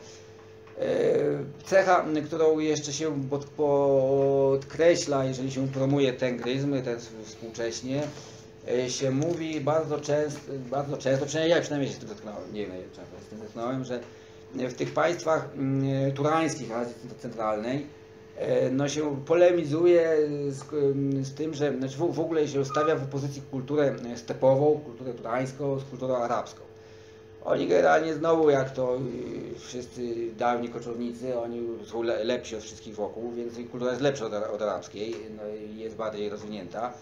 cecha, którą jeszcze się podkreśla, jeżeli się promuje tengryzm, ten współcześnie, się mówi bardzo często, bardzo często, przynajmniej ja przynajmniej się z tym zetknąłem, nie wiem, z tym zetknąłem, że w tych państwach turańskich, Azji Centralnej, no się polemizuje z, z tym, że znaczy w, w ogóle się stawia w opozycji kulturę stepową, kulturę turańską z kulturą arabską. Oni generalnie znowu, jak to wszyscy dawni koczownicy, oni są le, lepsi od wszystkich wokół, więc ich kultura jest lepsza od, od arabskiej, no i jest bardziej rozwinięta.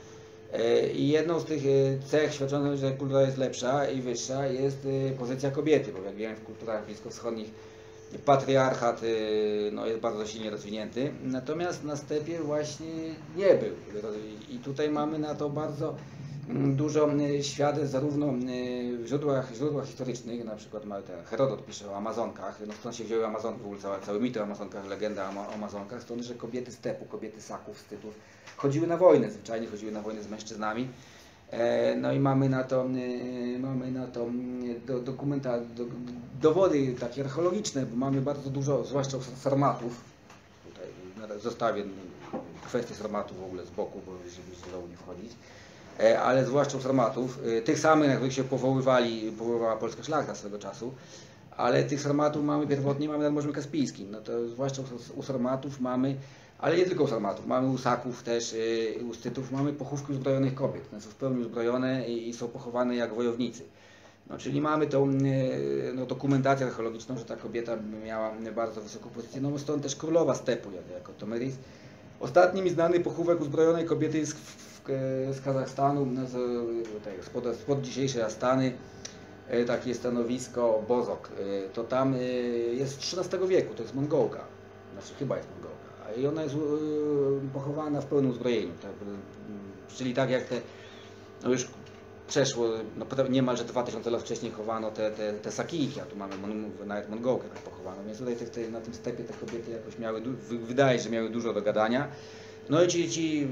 I jedną z tych cech świadczących, że kultura jest lepsza i wyższa, jest pozycja kobiety, bo jak wiemy, w kulturach bliskowschodnich patriarchat no, jest bardzo silnie rozwinięty, natomiast na stepie właśnie nie był. I tutaj mamy na to bardzo dużo świadectw zarówno w źródłach, źródłach historycznych, na przykład ten Herodot pisze o Amazonkach, no stąd się wzięły Amazonki, w ogóle cały, cały mit o Amazonkach, legenda o Amazonkach, stąd, że kobiety stepu, kobiety saków, stytów chodziły na wojnę, zwyczajnie chodziły na wojnę z mężczyznami. No i mamy na to, mamy na to do, dokumenta, do, dowody takie archeologiczne, bo mamy bardzo dużo, zwłaszcza sarmatów, tutaj zostawię kwestię sarmatów w ogóle z boku, bo żeby znowu nie wchodzić, ale zwłaszcza u sarmatów, tych samych, na których się powoływali, powoływała polska szlachta swego czasu, ale tych sarmatów mamy pierwotnie, mamy nad Morzem Kaspijskim, no to zwłaszcza u sarmatów mamy, ale nie tylko u sarmatów, mamy u saków też, u stytów, mamy pochówki uzbrojonych kobiet, one są w pełni uzbrojone i, i są pochowane jak wojownicy. No, czyli mamy tą no, dokumentację archeologiczną, że ta kobieta miała bardzo wysoką pozycję, no stąd też królowa stepu, jako Tomyris. Ostatni mi znany pochówek uzbrojonej kobiety jest w, w, z Kazachstanu, no, z, spod, spod dzisiejszej Astany, takie stanowisko Bozok. To tam jest z trzynastego wieku, to jest Mongołka, znaczy chyba jest Mongołka. I ona jest pochowana w pełnym uzbrojeniu, tak, czyli tak jak te, no już przeszło, no niemalże dwa tysiące lat wcześniej chowano te, te, te sakijki, a tu mamy nawet Mongołkę tak pochowaną, więc tutaj te, te, na tym stepie te kobiety jakoś miały, wydaje się, że miały dużo do gadania. No i ci, ci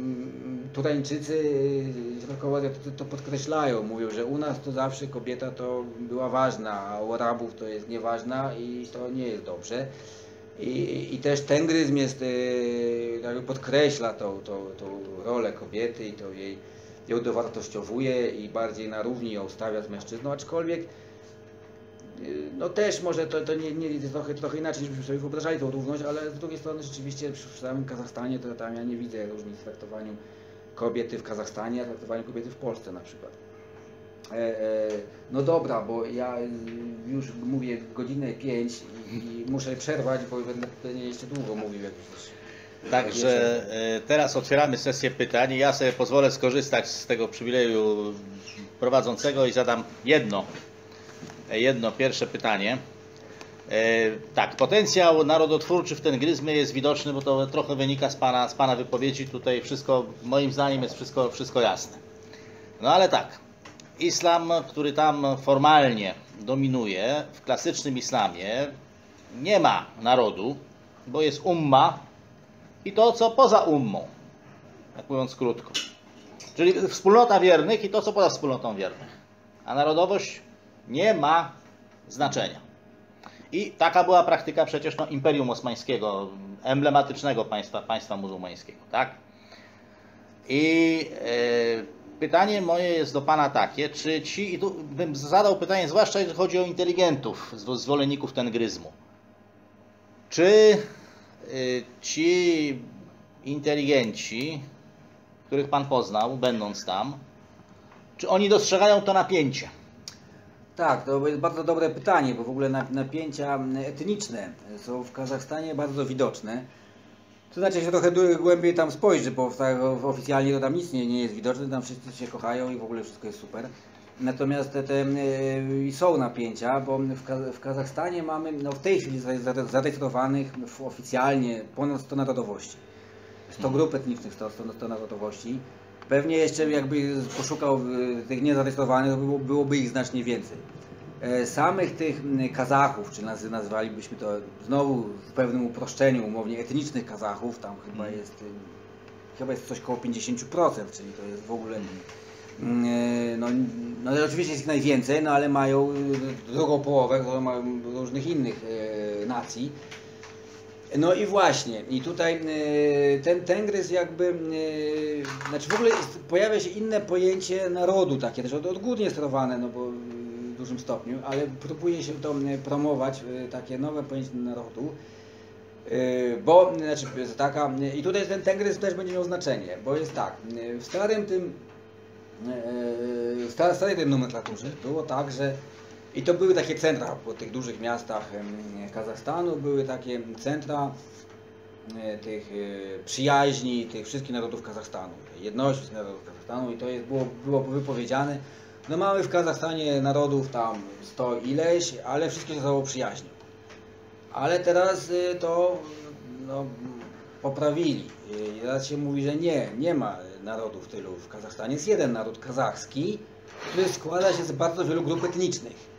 Turańczycy to, to podkreślają, mówią, że u nas to zawsze kobieta to była ważna, a u Arabów to jest nieważna i to nie jest dobrze. I, i też tengryzm jest, jakby podkreśla tą, tą, tą rolę kobiety i to jej, ją dowartościowuje i bardziej na równi ją stawia z mężczyzną, aczkolwiek no też może to, to nie, nie trochę, trochę inaczej, żebyśmy sobie wyobrażali tą równość, ale z drugiej strony rzeczywiście przy samym Kazachstanie to tam ja nie widzę różnic w traktowaniu kobiety w Kazachstanie, a traktowaniu kobiety w Polsce na przykład. E, e, no dobra, bo ja już mówię godzinę pięć i, i muszę przerwać, bo będę jeszcze długo mówił. Jak już, Także jak teraz otwieramy sesję pytań. Ja sobie pozwolę skorzystać z tego przywileju prowadzącego i zadam jedno, jedno pierwsze pytanie. E, tak, potencjał narodotwórczy w tengryzmie jest widoczny, bo to trochę wynika z Pana, z pana wypowiedzi. Tutaj wszystko, moim zdaniem, jest wszystko, wszystko jasne. No ale tak. Islam, który tam formalnie dominuje, w klasycznym islamie nie ma narodu, bo jest umma i to, co poza ummą, tak mówiąc krótko. Czyli wspólnota wiernych i to, co poza wspólnotą wiernych. A narodowość nie ma znaczenia. I taka była praktyka przecież no, Imperium Osmańskiego, emblematycznego państwa, państwa muzułmańskiego. Tak? I yy, pytanie moje jest do Pana takie, czy ci, i tu bym zadał pytanie, zwłaszcza jeżeli chodzi o inteligentów, zwolenników tengryzmu. Czy y, ci inteligenci, których Pan poznał, będąc tam, czy oni dostrzegają to napięcie? Tak, to jest bardzo dobre pytanie, bo w ogóle napięcia etniczne są w Kazachstanie bardzo widoczne. To znaczy, się trochę głębiej tam spojrzy, bo tak oficjalnie to tam nic nie, nie jest widoczne, tam wszyscy się kochają i w ogóle wszystko jest super. Natomiast te, te, są napięcia, bo w, w Kazachstanie mamy no, w tej chwili zarejestrowanych oficjalnie ponad sto narodowości. sto grup etnicznych, sto, sto, sto narodowości. Pewnie jeszcze jakby poszukał tych niezarejestrowanych, było, byłoby ich znacznie więcej. Samych tych Kazachów, czy nazwalibyśmy to znowu w pewnym uproszczeniu, umownie etnicznych Kazachów, tam chyba jest chyba jest coś koło pięćdziesiąt procent, czyli to jest w ogóle, no, no oczywiście jest ich najwięcej, no ale mają drugą połowę, którą mają różnych innych nacji. No i właśnie, i tutaj ten Tengrys jakby, znaczy w ogóle jest, pojawia się inne pojęcie narodu, takie też odgórnie sterowane, no bo w dużym stopniu, ale próbuje się to promować, takie nowe pojęcie narodu, bo, znaczy taka, i tutaj ten Tengrys też będzie miał znaczenie, bo jest tak, w starym tym, w starej tej nomenklaturze było tak, że i to były takie centra po tych dużych miastach Kazachstanu, były takie centra tych przyjaźni tych wszystkich narodów Kazachstanu, jedności wszystkich narodów Kazachstanu i to jest, było, było wypowiedziane. No mamy w Kazachstanie narodów tam sto ileś, ale wszystkie się ze sobą przyjaźnią. Ale teraz to no, poprawili. I teraz się mówi, że nie, nie ma narodów tylu w Kazachstanie. Jest jeden naród kazachski, który składa się z bardzo wielu grup etnicznych.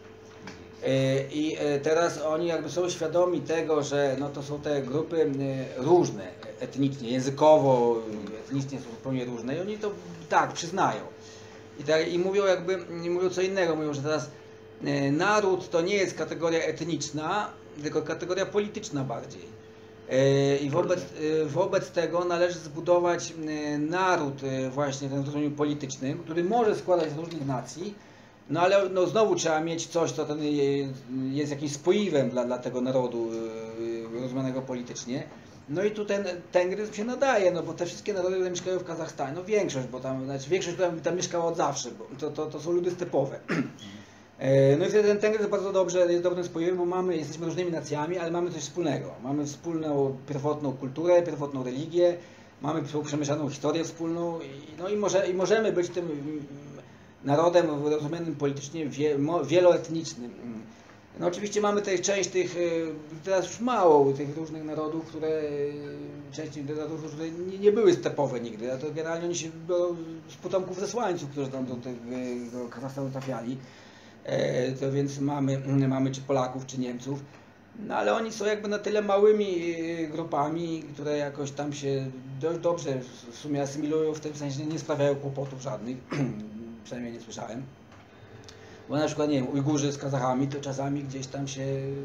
I teraz oni jakby są świadomi tego, że no to są te grupy różne, etnicznie, językowo, etnicznie są zupełnie różne i oni to tak przyznają. I, tak, i mówią jakby, mówią co innego, mówią, że teraz naród to nie jest kategoria etniczna, tylko kategoria polityczna bardziej. I wobec, wobec tego należy zbudować naród właśnie w tym rozumieniu politycznym, który może składać się z różnych nacji, no ale no znowu trzeba mieć coś, co ten jest jakimś spoiwem dla, dla tego narodu rozumianego politycznie. No i tu ten Tengrys się nadaje, no bo te wszystkie narody, które mieszkają w Kazachstanie, no większość, bo tam, znaczy większość tam, tam mieszkała od zawsze, bo to, to, to są ludy stepowe. No i wtedy ten Tengrys jest bardzo dobrze, jest dobrym spoiwem, bo mamy, jesteśmy różnymi nacjami, ale mamy coś wspólnego. Mamy wspólną, pierwotną kulturę, pierwotną religię, mamy przemieszaną historię wspólną i, no i, może, i możemy być tym narodem rozumianym politycznie wie, wieloetnicznym. No oczywiście mamy tutaj część tych, teraz już mało tych różnych narodów, które, część tych narodów, które nie, nie były stepowe nigdy, a to generalnie oni się biorą z potomków zesłańców, którzy tam do tego Kazachstanu trafiali. E, to więc mamy, mamy czy Polaków, czy Niemców. No ale oni są jakby na tyle małymi grupami, które jakoś tam się dość dobrze w sumie asymilują, w tym sensie nie sprawiają kłopotów żadnych. Przynajmniej nie słyszałem. Bo na przykład, nie wiem, Ujgurzy z Kazachami to czasami gdzieś tam się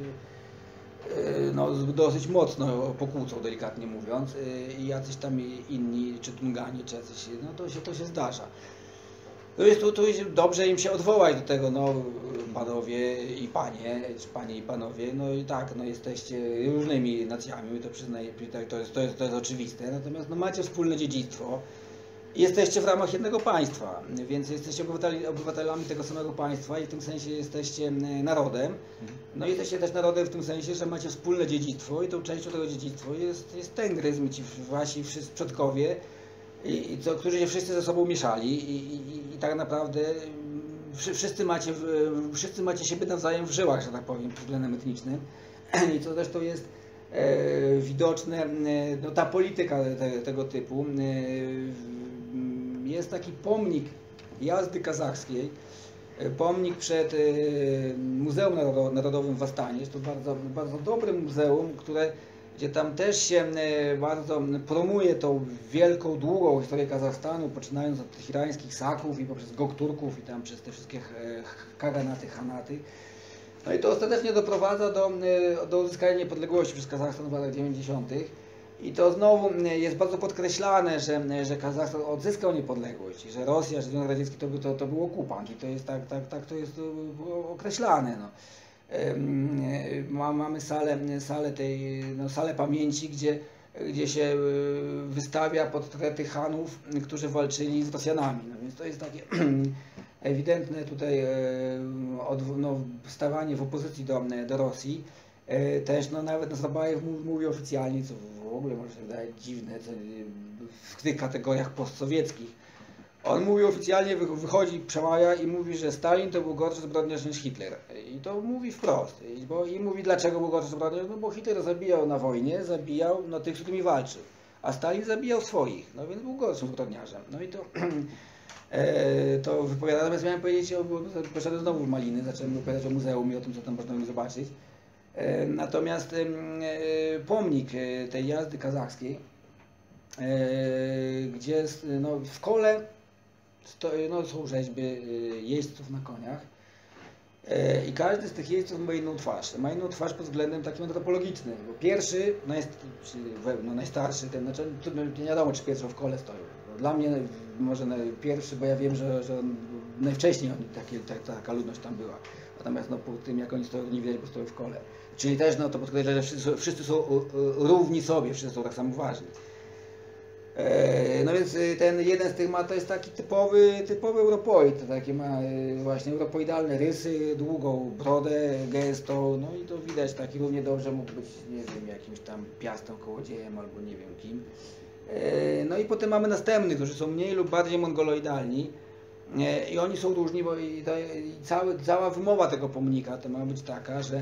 no, dosyć mocno pokłócą, delikatnie mówiąc, i jacyś tam inni, czy Tungani, czy jacyś, no to się, to się zdarza. To jest, tu, tu jest dobrze im się odwołać do tego, no panowie i panie, czy panie i panowie, no i tak, no jesteście różnymi nacjami, my to przyznaję, to jest, to jest, to jest oczywiste, natomiast no, macie wspólne dziedzictwo. Jesteście w ramach jednego państwa, więc jesteście obywateli, obywatelami tego samego państwa i w tym sensie jesteście narodem. No i jesteście też narodem w tym sensie, że macie wspólne dziedzictwo i tą częścią tego dziedzictwa jest, jest Tengrys, ci wasi wszyscy przodkowie, i, i co, którzy się wszyscy ze sobą mieszali i, i, i tak naprawdę wszyscy macie, wszyscy macie siebie nawzajem w żyłach, że tak powiem, pod względem etnicznym. I co zresztą jest e, widoczne, no, ta polityka te, tego typu. E, Jest taki pomnik jazdy kazachskiej, pomnik przed Muzeum Narodowym w Astanie. Jest to bardzo, bardzo dobre muzeum, które, gdzie tam też się bardzo promuje tą wielką, długą historię Kazachstanu, poczynając od tych irańskich saków i poprzez Gokturków i tam przez te wszystkie kaganaty, hanaty. No i to ostatecznie doprowadza do, do uzyskania niepodległości przez Kazachstan w latach dziewięćdziesiątych. I to znowu jest bardzo podkreślane, że, że Kazachstan odzyskał niepodległość i że Rosja, że Związek Radziecki to, to, to był okupant i to jest tak, tak, tak to jest określane. No. Mamy salę, salę, tej, no, salę pamięci, gdzie, gdzie się wystawia portrety Hanów, którzy walczyli z Rosjanami. No, więc to jest takie ewidentne tutaj od, no, stawanie w opozycji do, do Rosji. Też no, nawet Nazarbajew mówi oficjalnie, co w ogóle może się wydaje dziwne, co w tych kategoriach postsowieckich. On mówi oficjalnie, wychodzi, przemawia i mówi, że Stalin to był gorszy zbrodniarz niż Hitler. I to mówi wprost. I, bo, i mówi, dlaczego był gorszy zbrodniarz? No bo Hitler zabijał na wojnie, zabijał no, tych, z którymi walczył. A Stalin zabijał swoich, no więc był gorszym zbrodniarzem. No i to, e, to wypowiada. Natomiast miałem powiedzieć, o, poszedłem znowu w Maliny, zacząłem opowiadać o muzeum i o tym, co tam można zobaczyć. Natomiast pomnik tej jazdy kazachskiej, gdzie jest, no, w kole sto, no, są rzeźby jeźdźców na koniach. I każdy z tych jeźdźców ma inną twarz. Ma inną twarz pod względem takim antropologicznym. Bo pierwszy, najst, no, najstarszy, ten, znaczy, nie wiadomo czy pierwszy w kole stoją. Dla mnie może pierwszy, bo ja wiem, że, że najwcześniej oni, takie, ta, taka ludność tam była. Natomiast no, po tym jak oni stoją, nie widać, bo stoją w kole. Czyli też no, to podkreśla, że wszyscy, wszyscy są równi sobie, wszyscy są tak samo ważni. No więc ten jeden z tych ma, to jest taki typowy, typowy Europoid, takie ma właśnie europoidalne rysy, długą brodę, gęstą, no i to widać, taki równie dobrze mógł być, nie wiem, jakimś tam piastą, kołodziejem albo nie wiem kim. No i potem mamy następnych, którzy są mniej lub bardziej mongoloidalni i oni są różni, bo i to, i cały, cała wymowa tego pomnika to ma być taka, że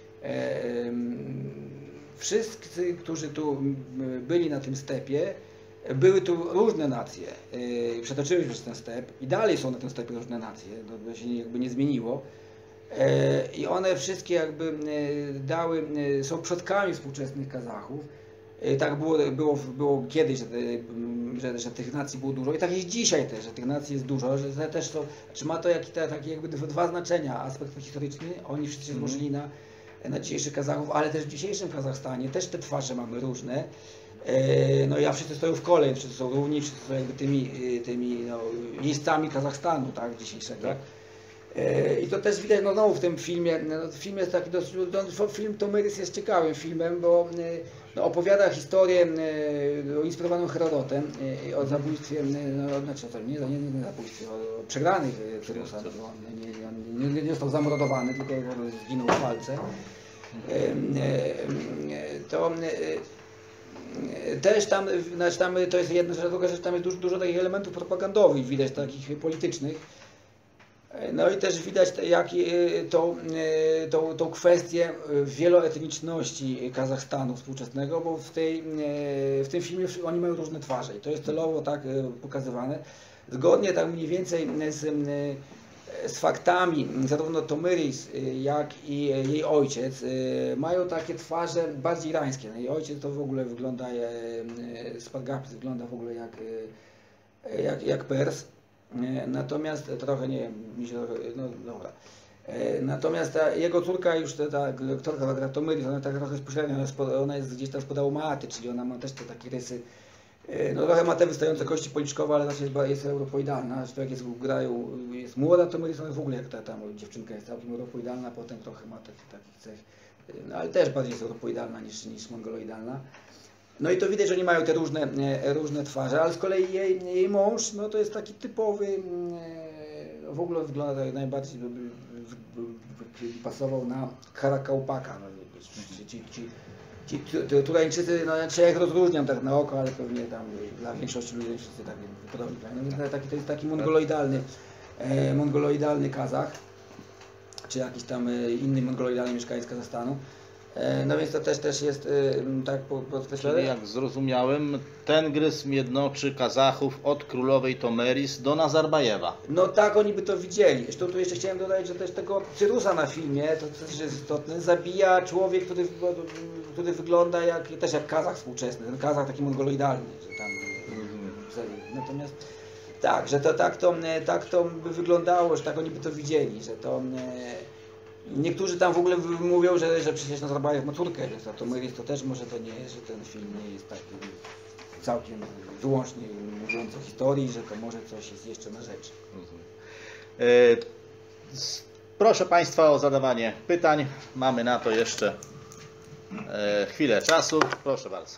wszyscy, którzy tu byli na tym stepie, były tu różne nacje, yy, przetoczyły się przez ten step i dalej są na tym stepie różne nacje, to, to się jakby nie zmieniło. Yy, I one wszystkie jakby yy, dały, yy, są przodkami współczesnych Kazachów. Yy, tak było, było, było kiedyś, że, yy, że, że tych nacji było dużo i tak jest dzisiaj też, że tych nacji jest dużo, że też są, czy ma to jakieś takie jakby dwa znaczenia, aspekt historyczny, oni wszyscy się złożyli mm. na, na dzisiejszych Kazachów, ale też w dzisiejszym Kazachstanie też te twarze mamy różne. No i ja wszyscy stoją w kole, wszyscy są równi, wszyscy są jakby tymi, tymi no, jeźdźcami Kazachstanu, tak, dzisiejszego. Tak. I to też widać no, no, w tym filmie, no, film jest taki dosyć, no, film Tomyrys jest ciekawym filmem, bo no, opowiada historię no, inspirowaną Herodotem o zabójstwie, no, znaczy nie, nie, nie zabójstwie, o przegranych Cyrusa, on nie, nie, nie, nie został zamordowany, tylko zginął w walce. To też tam, znaczy tam to jest jedna rzecz, druga rzecz, tam jest dużo, dużo takich elementów propagandowych, widać takich politycznych. No i też widać jak tą, tą, tą kwestię wieloetniczności Kazachstanu współczesnego, bo w, tej, w tym filmie oni mają różne twarze i to jest celowo tak pokazywane. Zgodnie tak mniej więcej z, z faktami, zarówno Tomyrys, jak i jej ojciec mają takie twarze bardziej irańskie. Jej ojciec to w ogóle wygląda, Spargapis wygląda w ogóle jak, jak, jak Pers. Natomiast trochę nie mi się, no dobra. Natomiast ta, jego córka już, ta, ta aktorka Tomyrys, ona tak trochę bezpośrednio, ona jest, ona jest gdzieś tam spod Almaty, czyli ona ma też te takie rysy. No trochę ma te wystające kości policzkowe, ale też jest, jest europoidalna. Zresztą jak jest, grają, jest młoda Tomyrys, ona w ogóle jak ta tam dziewczynka jest całkiem europoidalna, potem trochę ma takich, takich cech, no, ale też bardziej jest europoidalna niż, niż mongoloidalna. No i to widać, że oni mają te różne, różne twarze, ale z kolei jej, jej mąż, no to jest taki typowy, w ogóle wygląda tak najbardziej, pasował na Karakałpaka. No, ci, ci, ci, ci Turańczycy, no ja ich rozróżniam tak na oko, ale pewnie tam dla większości ludzi wszyscy tak podobni. No, taki, to jest taki mongoloidalny, e, mongoloidalny Kazach, czy jakiś tam inny mongoloidalny mieszkaniec Kazachstanu. No więc to też, też jest tak podkreślone. Czyli jak zrozumiałem, ten gryzm jednoczy Kazachów od królowej Tomyrys do Nazarbajewa. No tak oni by to widzieli. Zresztą tu jeszcze chciałem dodać, że też tego Cyrusa na filmie, to też jest istotne, zabija człowiek, który, który wygląda jak, też jak Kazach współczesny, ten Kazach taki mongoloidalny, że tam. Natomiast tak, że to tak to, tak to by wyglądało, że tak oni by to widzieli, że to. Niektórzy tam w ogóle mówią, że, że przecież Nazarbajew ma córkę, więc to Tomyrys to też może to nie jest, że ten film nie jest taki całkiem wyłącznie mówiąc o historii, że to może coś jest jeszcze na rzecz. E, proszę Państwa o zadawanie pytań. Mamy na to jeszcze e, chwilę czasu. Proszę bardzo.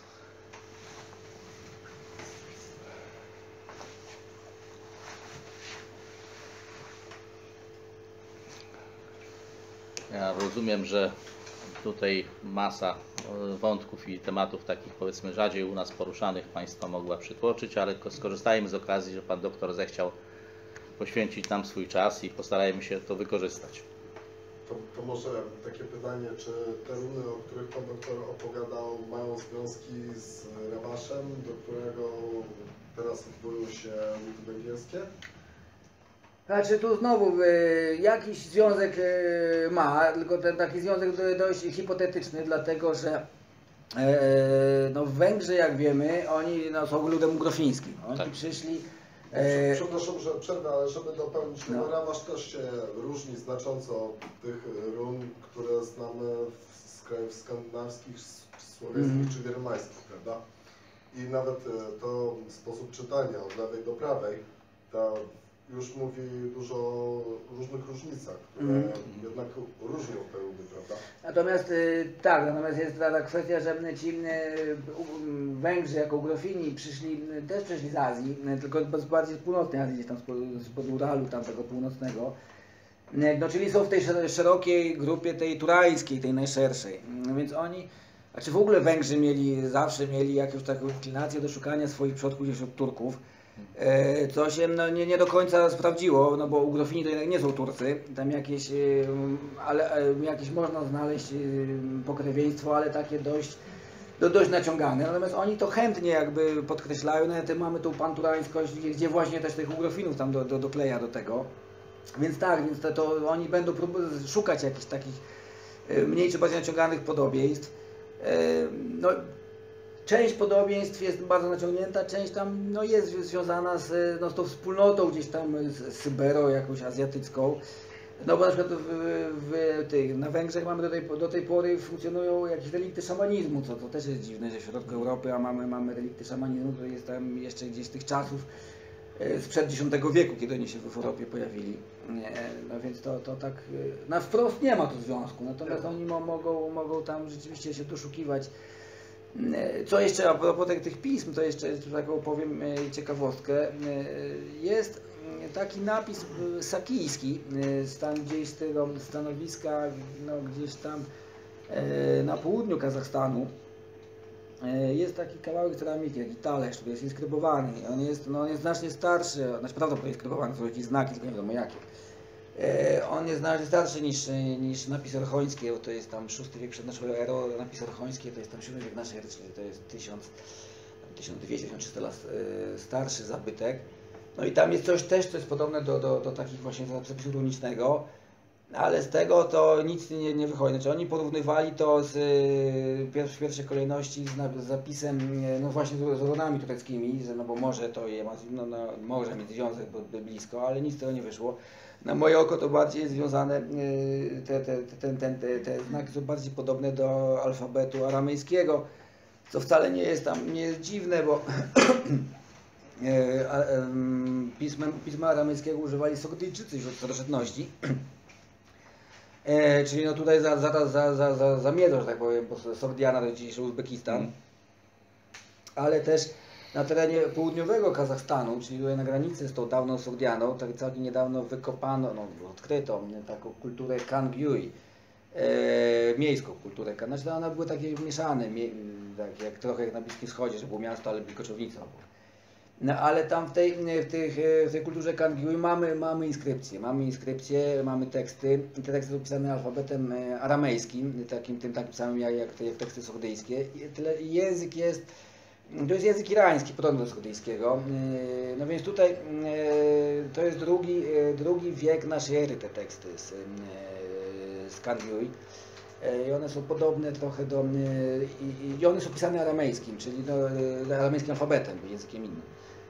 Ja rozumiem, że tutaj masa wątków i tematów takich powiedzmy rzadziej u nas poruszanych Państwa mogła przytłoczyć, ale skorzystajmy z okazji, że Pan Doktor zechciał poświęcić nam swój czas i postarajmy się to wykorzystać. To, to może takie pytanie, czy te runy, o których Pan Doktor opowiadał, mają związki z Rebaszem, do którego teraz odwołują się ludy węgierskie? Znaczy tu znowu y, jakiś związek y, ma, tylko ten taki związek dość hipotetyczny, dlatego że E, no Węgrzy, jak wiemy, oni no, są ludem ugrofińskim. Oni Tak. przyszli... Prze- E, Przepraszam, że przerwę, ale żeby dopełnić, No. no. Rawasz też się różni znacząco od tych run, które znamy z krajów skandynawskich, s- słowiańskich Mhm. czy germańskich, prawda? I nawet e, to sposób czytania od lewej do prawej, ta już mówi dużo o różnych różnicach, które Mhm. jednak różnią te runy, prawda? Natomiast y, tak, natomiast jest ta, ta kwestia, że ci y, u- Węgrzy jako ugrofini przyszli, y, też przyszli z Azji, y, tylko z bardziej z północnej Azji, gdzieś tam spod, spod Uralu, tam tego północnego. Y, No, czyli są w tej szer- szerokiej grupie tej turańskiej, tej najszerszej. Y, Więc oni, znaczy w ogóle Węgrzy mieli, zawsze mieli jakąś taką inklinację do szukania swoich przodków gdzieś od Turków. E, Co się no, nie, nie do końca sprawdziło, no bo ugrofini to jednak nie są Turcy, tam jakieś, e, ale e, jakieś można znaleźć e, pokrewieństwo, ale takie dość, do, dość naciągane. Natomiast oni to chętnie jakby podkreślają, nawet mamy tą panturańskość, gdzie, gdzie właśnie też tych ugrofinów tam do, do, dokleja do tego. Więc tak, więc to, to oni będą prób- szukać jakichś takich e, mniej czy bardziej naciąganych podobieństw. E, No, część podobieństw jest bardzo naciągnięta, część tam no, jest związana z, no, z tą wspólnotą gdzieś tam z, z Syberą jakąś azjatycką. No bo na przykład w, w tych, na Węgrzech mamy do tej, do tej pory funkcjonują jakieś relikty szamanizmu, co to też jest dziwne, że w środku Europy, a mamy, mamy relikty szamanizmu, który jest tam jeszcze gdzieś z tych czasów e, sprzed dziesiątego wieku, kiedy oni się w Europie pojawili. Nie, no więc to, to tak, e, na wprost nie ma tu związku, natomiast oni mo, mogą, mogą tam rzeczywiście się doszukiwać. Co jeszcze a propos tych, tych pism, to jeszcze taką powiem e, ciekawostkę. E, Jest taki napis e, sakijski, e, stan gdzieś z tego stanowiska, no, gdzieś tam e, na południu Kazachstanu. E, Jest taki kawałek ceramiki, taki talerz, który jest inskrybowany. On jest, no, on jest znacznie starszy, znaczy prawdopodobnie inskrybowany, są jakieś znaki, tylko nie wiadomo jakie. E, On jest znacznie starszy niż, niż napis orchoński, bo to jest tam szósty wiek przed naszą erą, napis orchoński to jest tam siódmy wiek naszej ery, czyli to jest tysiąc, tysiąc dwieście, tysiąc trzysta lat e, starszy zabytek. No i tam jest coś też, co jest podobne do, do, do takich właśnie zapisu runicznego, ale z tego to nic nie, nie wychodzi. Znaczy oni porównywali to z, e, w pierwszej kolejności z, na- z zapisem, e, no właśnie z, z runami tureckimi, że, no bo może to je ma, no, no, może mieć związek bo, blisko, ale nic z tego nie wyszło. Na moje oko to bardziej jest związane, yy, te, te, te, ten, ten, te, te znaki są bardziej podobne do alfabetu aramejskiego, co wcale nie jest tam, nie jest dziwne, bo yy, a, yy, pismem, pisma aramejskiego używali Sogdyjczycy już od starożytności. Yy, czyli no tutaj za, za, za, za, za, za miedą, że tak powiem, bo Sogdiana to dzisiejszy Uzbekistan. Mm. Ale też na terenie południowego Kazachstanu, czyli tutaj na granicy z tą dawną Sogdianą, tak całkiem niedawno wykopano, no, odkryto taką kulturę Kangyui, e, miejską kulturę Kangyui. Znaczy one były takie mieszane, mie, tak jak, trochę jak na Bliskim Wschodzie, że było miasto, ale koczownica. No ale tam w tej, w tych, w tej kulturze Kangyui mamy, mamy inskrypcje, mamy inskrypcje, mamy teksty i te teksty są pisane alfabetem aramejskim, takim, tym takim samym jak, jak te teksty sogdyjskie. I tyle, język jest To jest język irański, podobny do sogdyjskiego. No więc tutaj to jest drugi, drugi wiek naszej ery, te teksty z, z Kangyui. I one są podobne trochę do... I, i one są pisane aramejskim, czyli do, aramejskim alfabetem, językiem innym.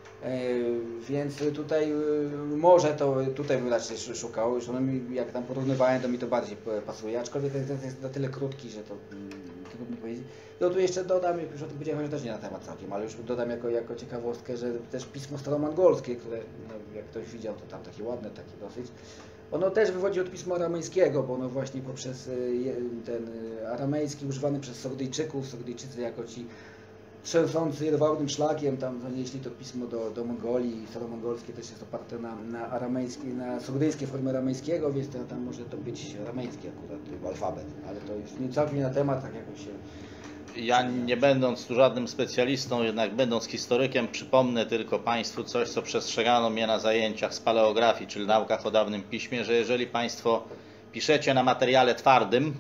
Więc tutaj może to tutaj bym raczej szukał, już jak tam porównywałem, to mi to bardziej pasuje, aczkolwiek ten tekst jest na tyle krótki, że to trudno powiedzieć. No tu jeszcze dodam, jak już o tym powiedziałem, też nie na temat całkiem, ale już dodam jako, jako ciekawostkę, że też pismo staromongolskie, które no, jak ktoś widział, to tam takie ładne, takie dosyć, ono też wywodzi od pisma aramejskiego, bo ono właśnie poprzez ten aramejski używany przez Sogdyjczyków, Sogdyjczycy jako ci trzęsący jedwabnym szlakiem, tam zanieśli to pismo do, do Mongolii, staromongolskie też jest oparte na, na aramejskiej, na sogdyjskiej formie aramejskiego, więc to, tam może to być aramejski akurat alfabet, ale to już nie całkiem na temat, tak jakoś się... Ja nie będąc tu żadnym specjalistą, jednak będąc historykiem, przypomnę tylko Państwu coś, co przestrzegano mnie na zajęciach z paleografii, czyli naukach o dawnym piśmie, że jeżeli Państwo piszecie na materiale twardym,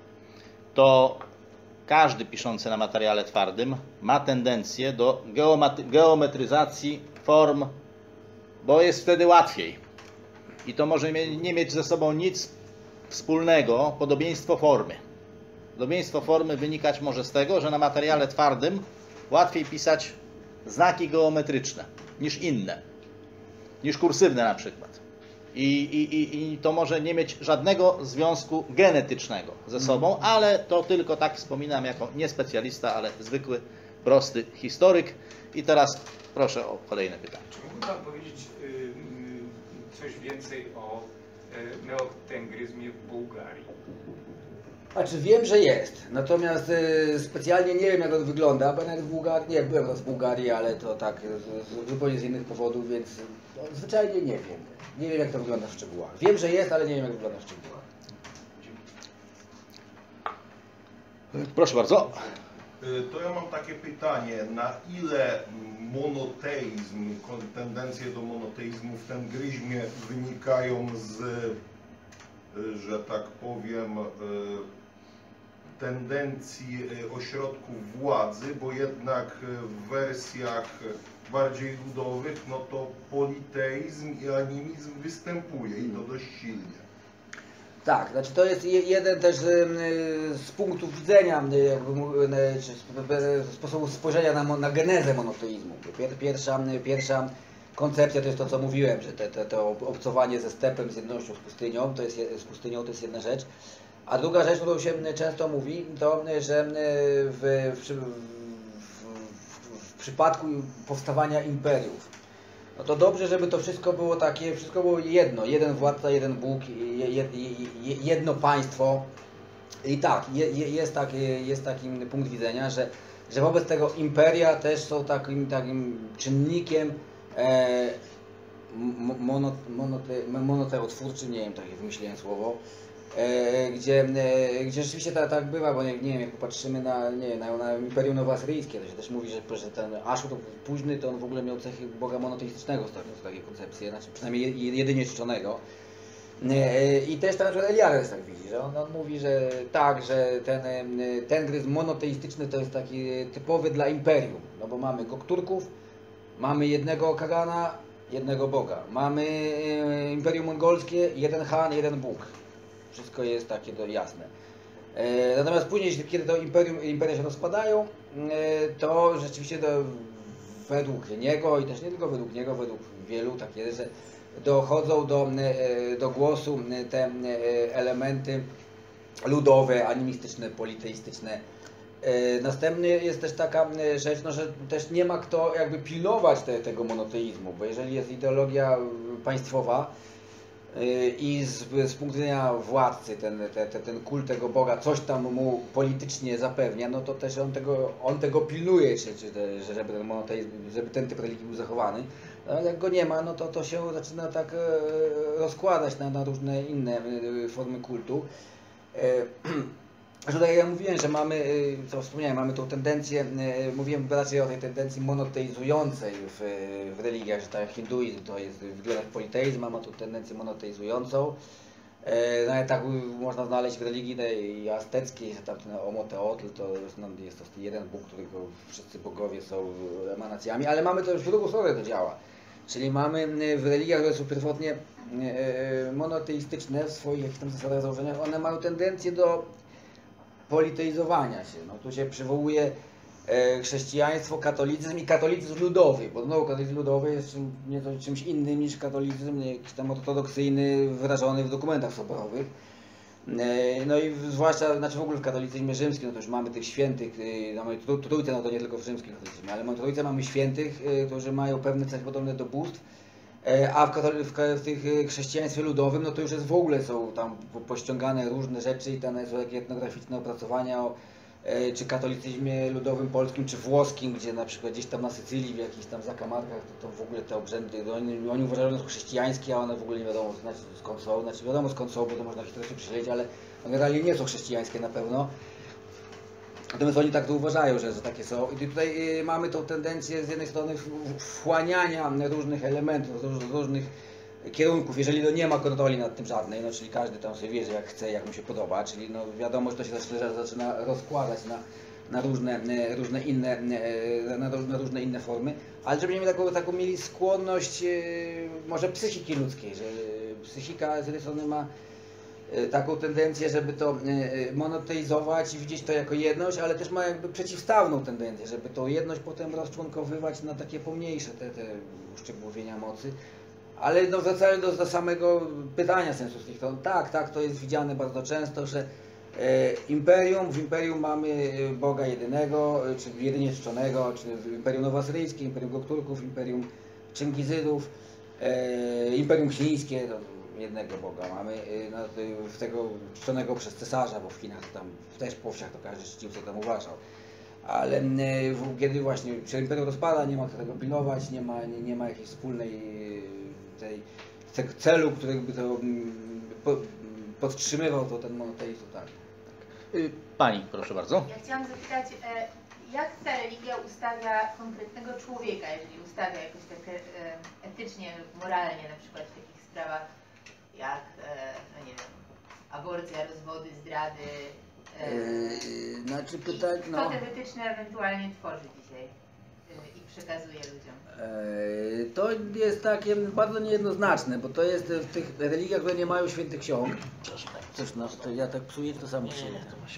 to każdy piszący na materiale twardym ma tendencję do geometryzacji form, bo jest wtedy łatwiej. I to może nie mieć ze sobą nic wspólnego, podobieństwo formy. Podobieństwo formy wynikać może z tego, że na materiale twardym łatwiej pisać znaki geometryczne niż inne, niż kursywne na przykład. I, i, i, I to może nie mieć żadnego związku genetycznego ze sobą, ale to tylko tak wspominam jako nie specjalista, ale zwykły, prosty historyk. I teraz proszę o kolejne pytanie. Czy mógłby Pan powiedzieć y, y, coś więcej o y, neotengryzmie w Bułgarii? Znaczy wiem, że jest, natomiast y, specjalnie nie wiem, jak on wygląda, bo nawet w Bułgarii, nie byłem raz w Bułgarii, ale to tak z, z, zupełnie z innych powodów, więc no, zwyczajnie nie wiem. Nie wiem, jak to wygląda w szczegółach. Wiem, że jest, ale nie wiem, jak wygląda w szczegółach. Proszę bardzo. To ja mam takie pytanie, na ile monoteizm, tendencje do monoteizmu w tengryzmie wynikają z, że tak powiem, tendencji ośrodków władzy, bo jednak w wersjach bardziej ludowych, no to politeizm i animizm występuje i to dość silnie. Tak, znaczy to jest je- jeden też y, z punktów widzenia, y, jakby, mu- y, czy sp- sposobu spojrzenia na, mo- na genezę monoteizmu. Pier- Pierwsza, y, pierwsza koncepcja to jest to, co mówiłem, że te, te, to obcowanie ze stepem, z jednością z pustynią, to jest, je- z pustynią to jest jedna rzecz. A druga rzecz, którą się często mówi, to, że w, w, w, w, w przypadku powstawania imperiów, no to dobrze, żeby to wszystko było takie, wszystko było jedno, jeden władca, jeden Bóg, je, je, je, jedno państwo. I tak, je, jest, taki, jest taki punkt widzenia, że, że wobec tego imperia też są takim, takim czynnikiem e, mono, monote, monoteotwórczym, nie wiem, takie wymyśliłem słowo, e, gdzie, e, gdzie rzeczywiście tak, tak bywa, bo nie, nie wiem, jak popatrzymy na, nie, na, na Imperium Nowoasyryjskie, to się też mówi, że, że ten Aszur późny to on w ogóle miał cechy Boga monoteistycznego, są takie koncepcje, znaczy przynajmniej jedynie czczonego. I też tam Eliares tak widzi, że on, on mówi, że tak, że ten, ten gryz monoteistyczny to jest taki typowy dla imperium, no bo mamy Gokturków, mamy jednego Kagana, jednego Boga, mamy Imperium Mongolskie, jeden Han, jeden Bóg. Wszystko jest takie to jasne. Natomiast później, kiedy to imperium, imperia się rozpadają, to rzeczywiście to według niego i też nie tylko według niego, według wielu tak jest, że dochodzą do, do głosu te elementy ludowe, animistyczne, politeistyczne. Następny jest też taka rzecz, no, że też nie ma kto jakby pilnować te, tego monoteizmu, bo jeżeli jest ideologia państwowa i z, z punktu widzenia władcy ten, ten, ten kult tego Boga coś tam mu politycznie zapewnia, no to też on tego, on tego pilnuje, czy, czy te, żeby ten monoteizm, żeby ten typ religii był zachowany. No, jak go nie ma, no to to się zaczyna tak e, rozkładać na, na różne inne e, formy kultu. E, tak jak ja mówiłem, że mamy, co wspomniałem, mamy tą tendencję, e, mówiłem raczej o tej tendencji monoteizującej w, w religiach, że tak jak hinduizm to jest wygląda jak politeizm, a ma tą tendencję monoteizującą. E, nawet tak można znaleźć w religii tej azteckiej, że tam ten Omoteotl to jest, no, jest to jeden Bóg, którego wszyscy bogowie są emanacjami, ale mamy to już w drugą stronę to działa. Czyli mamy w religiach, które są pierwotnie monoteistyczne w swoich jakichś tam zasadach, założeniach, one mają tendencję do politeizowania się. No, tu się przywołuje chrześcijaństwo, katolicyzm i katolicyzm ludowy, bo znowu katolicyzm ludowy jest czym, nieco czymś innym niż katolicyzm jakiś tam ortodoksyjny wyrażony w dokumentach soborowych. No i zwłaszcza, znaczy w ogóle w katolicyzmie rzymskim, no to już mamy tych świętych, no mamy trójcę, no to nie tylko w rzymskim katolicyzmie, ale mamy trójcę, mamy świętych, którzy mają pewne cechy podobne do bóstw, a w, katoli- w, w tych chrześcijaństwie ludowym, no to już jest w ogóle są tam pościągane różne rzeczy i tam są jakieś etnograficzne opracowania o czy katolicyzmie ludowym polskim, czy włoskim, gdzie na przykład gdzieś tam na Sycylii, w jakichś tam zakamarkach, to, to w ogóle te obrzędy, oni, oni uważają, że są chrześcijańskie, a one w ogóle nie wiadomo znaczy, skąd są, znaczy wiadomo skąd są, bo to można historię przyśledzić, ale one realnie nie są chrześcijańskie na pewno. Natomiast oni tak to uważają, że, że takie są. I tutaj y, mamy tą tendencję z jednej strony wchłaniania różnych elementów, róż, różnych kierunków, jeżeli no nie ma kontroli nad tym żadnej, no czyli każdy tam sobie wierzy jak chce, jak mu się podoba, czyli no wiadomo, że to się zaczyna, zaczyna rozkładać na, na różne, różne inne, na, na różne inne formy, ale żeby mieli taką, taką mieli skłonność może psychiki ludzkiej, że psychika z jednej strony ma e, taką tendencję, żeby to e, monoteizować i widzieć to jako jedność, ale też ma jakby przeciwstawną tendencję, żeby tą jedność potem rozczłonkowywać na takie pomniejsze te, te uszczegółowienia mocy. Ale no, wracając do, do samego pytania sensu stricto, tak, tak, to jest widziane bardzo często, że e, imperium, w imperium mamy Boga jedynego, czy jedynie czczonego, czy w imperium nowoasyryjskie, imperium Gokturków, imperium Czingizydów, e, imperium chińskie, to jednego Boga mamy, e, no, w tego czczonego przez cesarza, bo w Chinach tam też po wsiach to każdy czcił, co tam uważał. Ale e, w, kiedy właśnie się imperium rozpada, nie ma kto tego pilnować, nie ma, nie, nie ma jakiejś wspólnej tej, tego celu, który by to mm, po, podtrzymywał to ten monoteizm totalny. Y, Pani, proszę bardzo. Ja chciałam zapytać, e, jak ta religia ustawia konkretnego człowieka, jeżeli ustawia jakoś tak e, etycznie lub moralnie, na przykład w takich sprawach jak, e, no nie wiem, aborcja, rozwody, zdrady. E, Yy, znaczy pytać, Kto no. te wytyczne ewentualnie tworzy dzisiaj e, i przekazuje ludziom? Yy, to jest takie bardzo niejednoznaczne, bo to jest w tych religiach, które nie mają świętych ksiąg. Coś, no, to ja tak psuję, to samo się.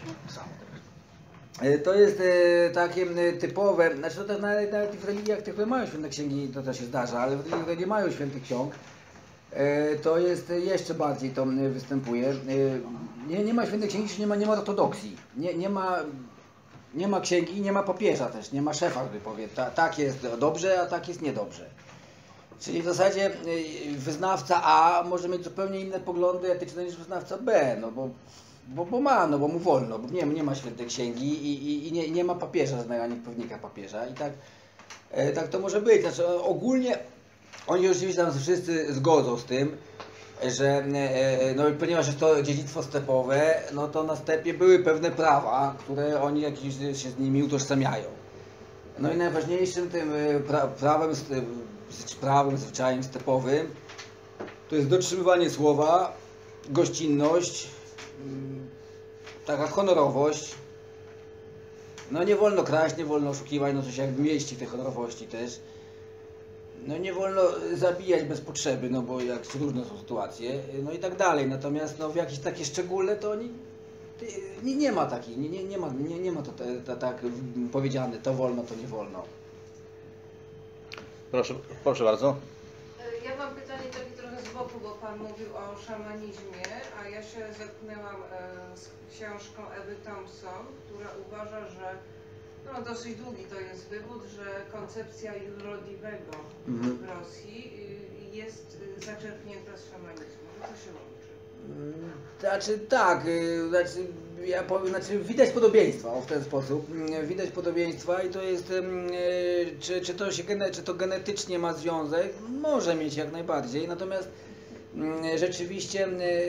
To jest e, takie e, typowe, znaczy to tak nawet, nawet w religiach, tych, które mają święte księgi, to też się zdarza, ale w religiach, które nie mają świętych ksiąg, e, to jest jeszcze bardziej to e, występuje. E, nie, nie ma świętych księgi, nie ma, nie ma ortodoksji, nie, nie, ma, nie ma księgi, nie ma papieża też, nie ma szefa, który powie, ta, tak jest dobrze, a tak jest niedobrze. Czyli w zasadzie e, wyznawca A może mieć zupełnie inne poglądy etyczne niż wyznawca B, no bo Bo, bo ma, no bo mu wolno, bo nie, nie ma świętej księgi i, i, i nie, nie ma papieża, ani pewnika papieża i tak, e, tak to może być. Znaczy ogólnie oni oczywiście tam wszyscy zgodzą z tym, że e, no, ponieważ jest to dziedzictwo stepowe, no to na stepie były pewne prawa, które oni jakieś się z nimi utożsamiają. No i najważniejszym tym pra, prawem, prawem, zwyczajem stepowym to jest dotrzymywanie słowa, gościnność, taka honorowość. No nie wolno kraść, nie wolno oszukiwać, no to się jakby mieści w tej honorowości też. No nie wolno zabijać bez potrzeby, no bo jak różne są sytuacje, no i tak dalej. Natomiast no w jakieś takie szczególne to oni, nie, nie ma takiej, nie, nie, nie ma, nie, nie ma to, to, to tak powiedziane, to wolno, to nie wolno. Proszę, proszę bardzo. Ja mam pytanie takie trochę z boku, bo Pan mówił o szamanizmie, a ja się zetknęłam z książką Ewy Thompson, która uważa, że no dosyć długi to jest wywód, że koncepcja Jurodivego Mhm. w Rosji jest zaczerpnięta z szamanizmu. To się łączy. Znaczy tak, znaczy, ja powiem, znaczy widać podobieństwa o, w ten sposób, widać podobieństwa i to jest, czy, czy, to się, czy to genetycznie ma związek, może mieć jak najbardziej, natomiast rzeczywiście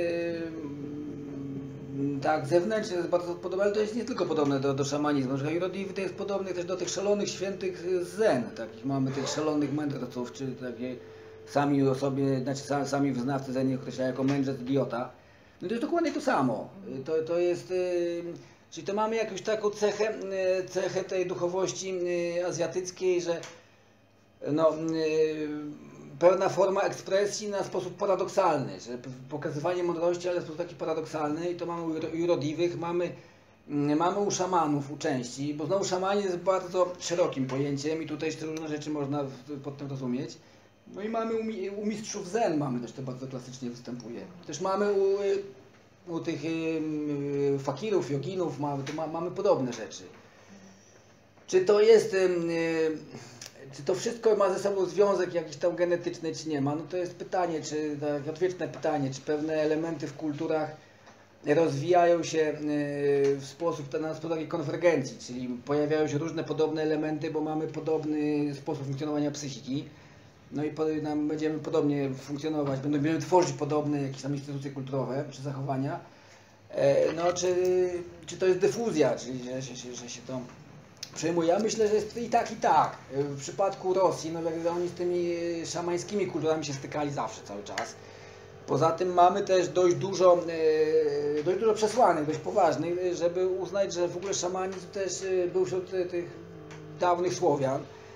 tak, zewnętrznie jest bardzo podobne, ale to jest nie tylko podobne do, do szamanizmu, że Jurodiv to jest podobny też do tych szalonych świętych z zen, takich mamy tych szalonych mędrców, czy takie sami o sobie, znaczy sami wyznawcy zen określają jako mędrzec idiota. No to jest dokładnie to samo. To, to jest, yy, czyli to mamy jakąś taką cechę, yy, cechę tej duchowości yy, azjatyckiej, że no, yy, pewna forma ekspresji na sposób paradoksalny, że pokazywanie mądrości, ale w sposób taki paradoksalny i to mamy u Jurodiwych, mamy, yy, mamy u szamanów, u części, bo znowu szamanizm jest bardzo szerokim pojęciem i tutaj jeszcze różne rzeczy można w, pod tym rozumieć. No i mamy u, u mistrzów zen, mamy też to bardzo klasycznie występuje. Też mamy u, u tych y, fakirów, joginów, mamy, to ma, mamy podobne rzeczy. Czy to jest, y, czy to wszystko ma ze sobą związek jakiś tam genetyczny, czy nie ma? No to jest pytanie, czy tak odwieczne pytanie, czy pewne elementy w kulturach rozwijają się y, w sposób, na sposób takiej konwergencji, czyli pojawiają się różne podobne elementy, bo mamy podobny sposób funkcjonowania psychiki. No i nam będziemy podobnie funkcjonować, będziemy tworzyć podobne jakieś tam instytucje kulturowe czy zachowania. No czy, czy to jest dyfuzja, czyli że, że, że się to przejmuje? Ja myślę, że jest i tak, i tak. W przypadku Rosji, no jak oni z tymi szamańskimi kulturami się stykali zawsze, cały czas. Poza tym mamy też dość dużo, dość dużo przesłanek, dość poważnych, żeby uznać, że w ogóle szamanizm też był wśród tych dawnych Słowian.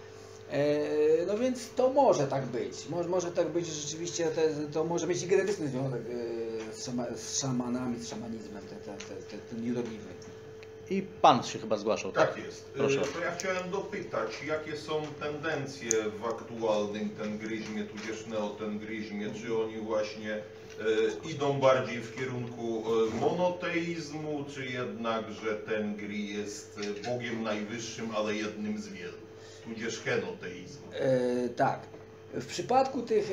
E, no więc to może tak być. Może, może tak być, że rzeczywiście te, to może mieć i genetyczny związek e, z, szama, z szamanami, z szamanizmem, ten, ten, ten, ten, ten niewrodliwy. I pan się chyba zgłaszał, tak? Tak jest. Proszę. Y, To ja chciałem dopytać, jakie są tendencje w aktualnym tengryzmie, tudzież neotengryzmie, czy oni właśnie y, idą bardziej w kierunku y, monoteizmu, czy jednak, że Tengri jest y, Bogiem najwyższym, ale jednym z wielu, tudzież henoteizmu. E, tak. W przypadku tych e,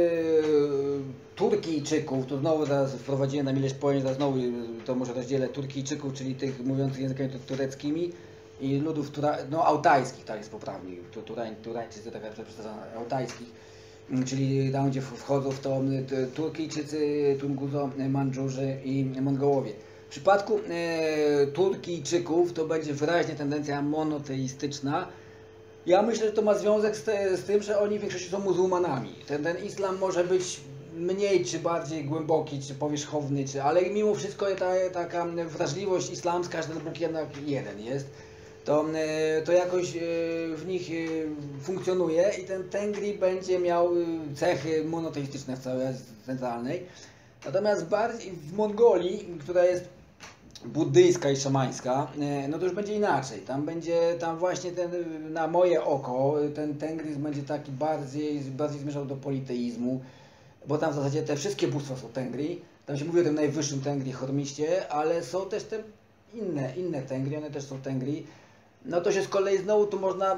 Turkijczyków, to znowu zaraz wprowadziłem na ileś pojęć, zaraz znowu to może rozdzielę Turkijczyków, czyli tych mówiących językami tureckimi i ludów tura, no, altajskich, tak jest poprawnie, Turań, Turańczycy, tak jak przepraszam, altajskich, czyli tam gdzie wchodzą w to Turkijczycy, Tunguzo, Mandżurzy i Mongołowie. W przypadku e, Turkijczyków to będzie wyraźnie tendencja monoteistyczna. Ja myślę, że to ma związek z, te, z tym, że oni w większości są muzułmanami. Ten, ten islam może być mniej czy bardziej głęboki, czy powierzchowny, czy, ale mimo wszystko ta, taka wrażliwość islamska, że ten Bóg jednak jeden jest, to, to jakoś w nich funkcjonuje i ten Tengri będzie miał cechy monoteistyczne w całej centralnej. Natomiast bardziej w Mongolii, która jest buddyjska i szamańska, no to już będzie inaczej. Tam będzie, tam właśnie ten, na moje oko, ten tengryzm będzie taki bardziej, bardziej zmierzał do politeizmu, bo tam w zasadzie te wszystkie bóstwa są tengri. Tam się mówi o tym najwyższym tengri, Hormiście, ale są też te inne, inne tengri, one też są tengri. No to się z kolei znowu tu można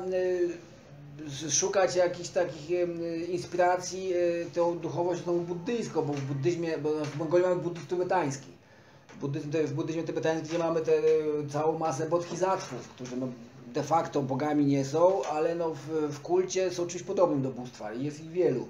y, szukać jakichś takich y, inspiracji y, tą duchowością buddyjską, bo w buddyzmie, bo w Mongolii mamy buddyzm tybetański. Buddyzm, w buddyzmie tybetańskim, gdzie mamy tę całą masę bodhisattvów, którzy no, de facto bogami nie są, ale no, w, w kulcie są czymś podobnym do bóstwa i jest ich wielu.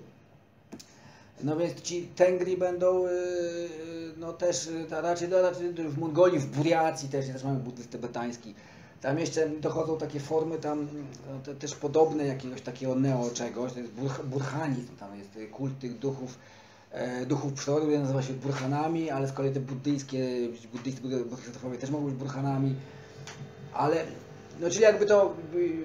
No więc ci Tengri będą, no też, raczej, raczej w Mongolii, w Buriacji też, też mamy buddyzm tybetański. Tam jeszcze dochodzą takie formy tam no, te, też podobne jakiegoś takiego neo czegoś, to jest burhanizm, tam jest kult tych duchów, e, duchów przyrody, który nazywa się burhanami, ale z kolei te buddyjskie, buddyjscy bodhisattwowie też mogą być burhanami, ale, no czyli jakby to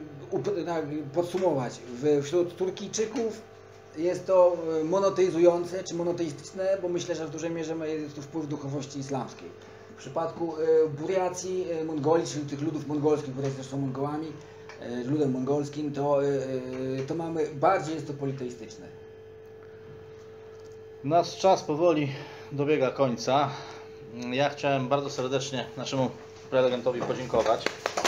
podsumować, wśród Turkijczyków jest to monoteizujące czy monoteistyczne, bo myślę, że w dużej mierze jest to wpływ duchowości islamskiej. W przypadku Buriacji, Mongolii, czyli tych ludów mongolskich, które też są Mongołami, ludem mongolskim, to, to mamy, bardziej jest to politeistyczne. Nasz czas powoli dobiega końca. Ja chciałem bardzo serdecznie naszemu prelegentowi podziękować.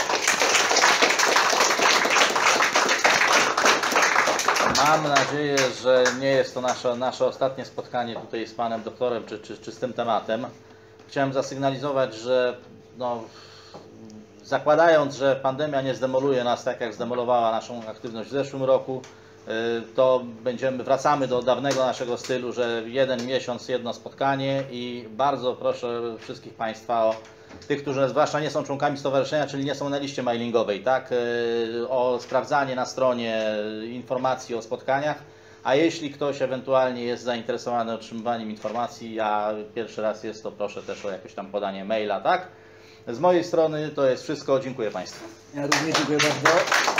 Mam nadzieję, że nie jest to nasze, nasze ostatnie spotkanie tutaj z panem doktorem czy, czy, czy z tym tematem. Chciałem zasygnalizować, że no, zakładając, że pandemia nie zdemoluje nas tak, jak zdemolowała naszą aktywność w zeszłym roku, to będziemy, wracamy do dawnego naszego stylu, że jeden miesiąc, jedno spotkanie i bardzo proszę wszystkich Państwa, o tych, którzy zwłaszcza nie są członkami stowarzyszenia, czyli nie są na liście mailingowej, tak, o sprawdzanie na stronie informacji o spotkaniach. A jeśli ktoś ewentualnie jest zainteresowany otrzymywaniem informacji, a pierwszy raz jest, to proszę też o jakieś tam podanie maila, tak? Z mojej strony to jest wszystko. Dziękuję Państwu. Ja również dziękuję bardzo.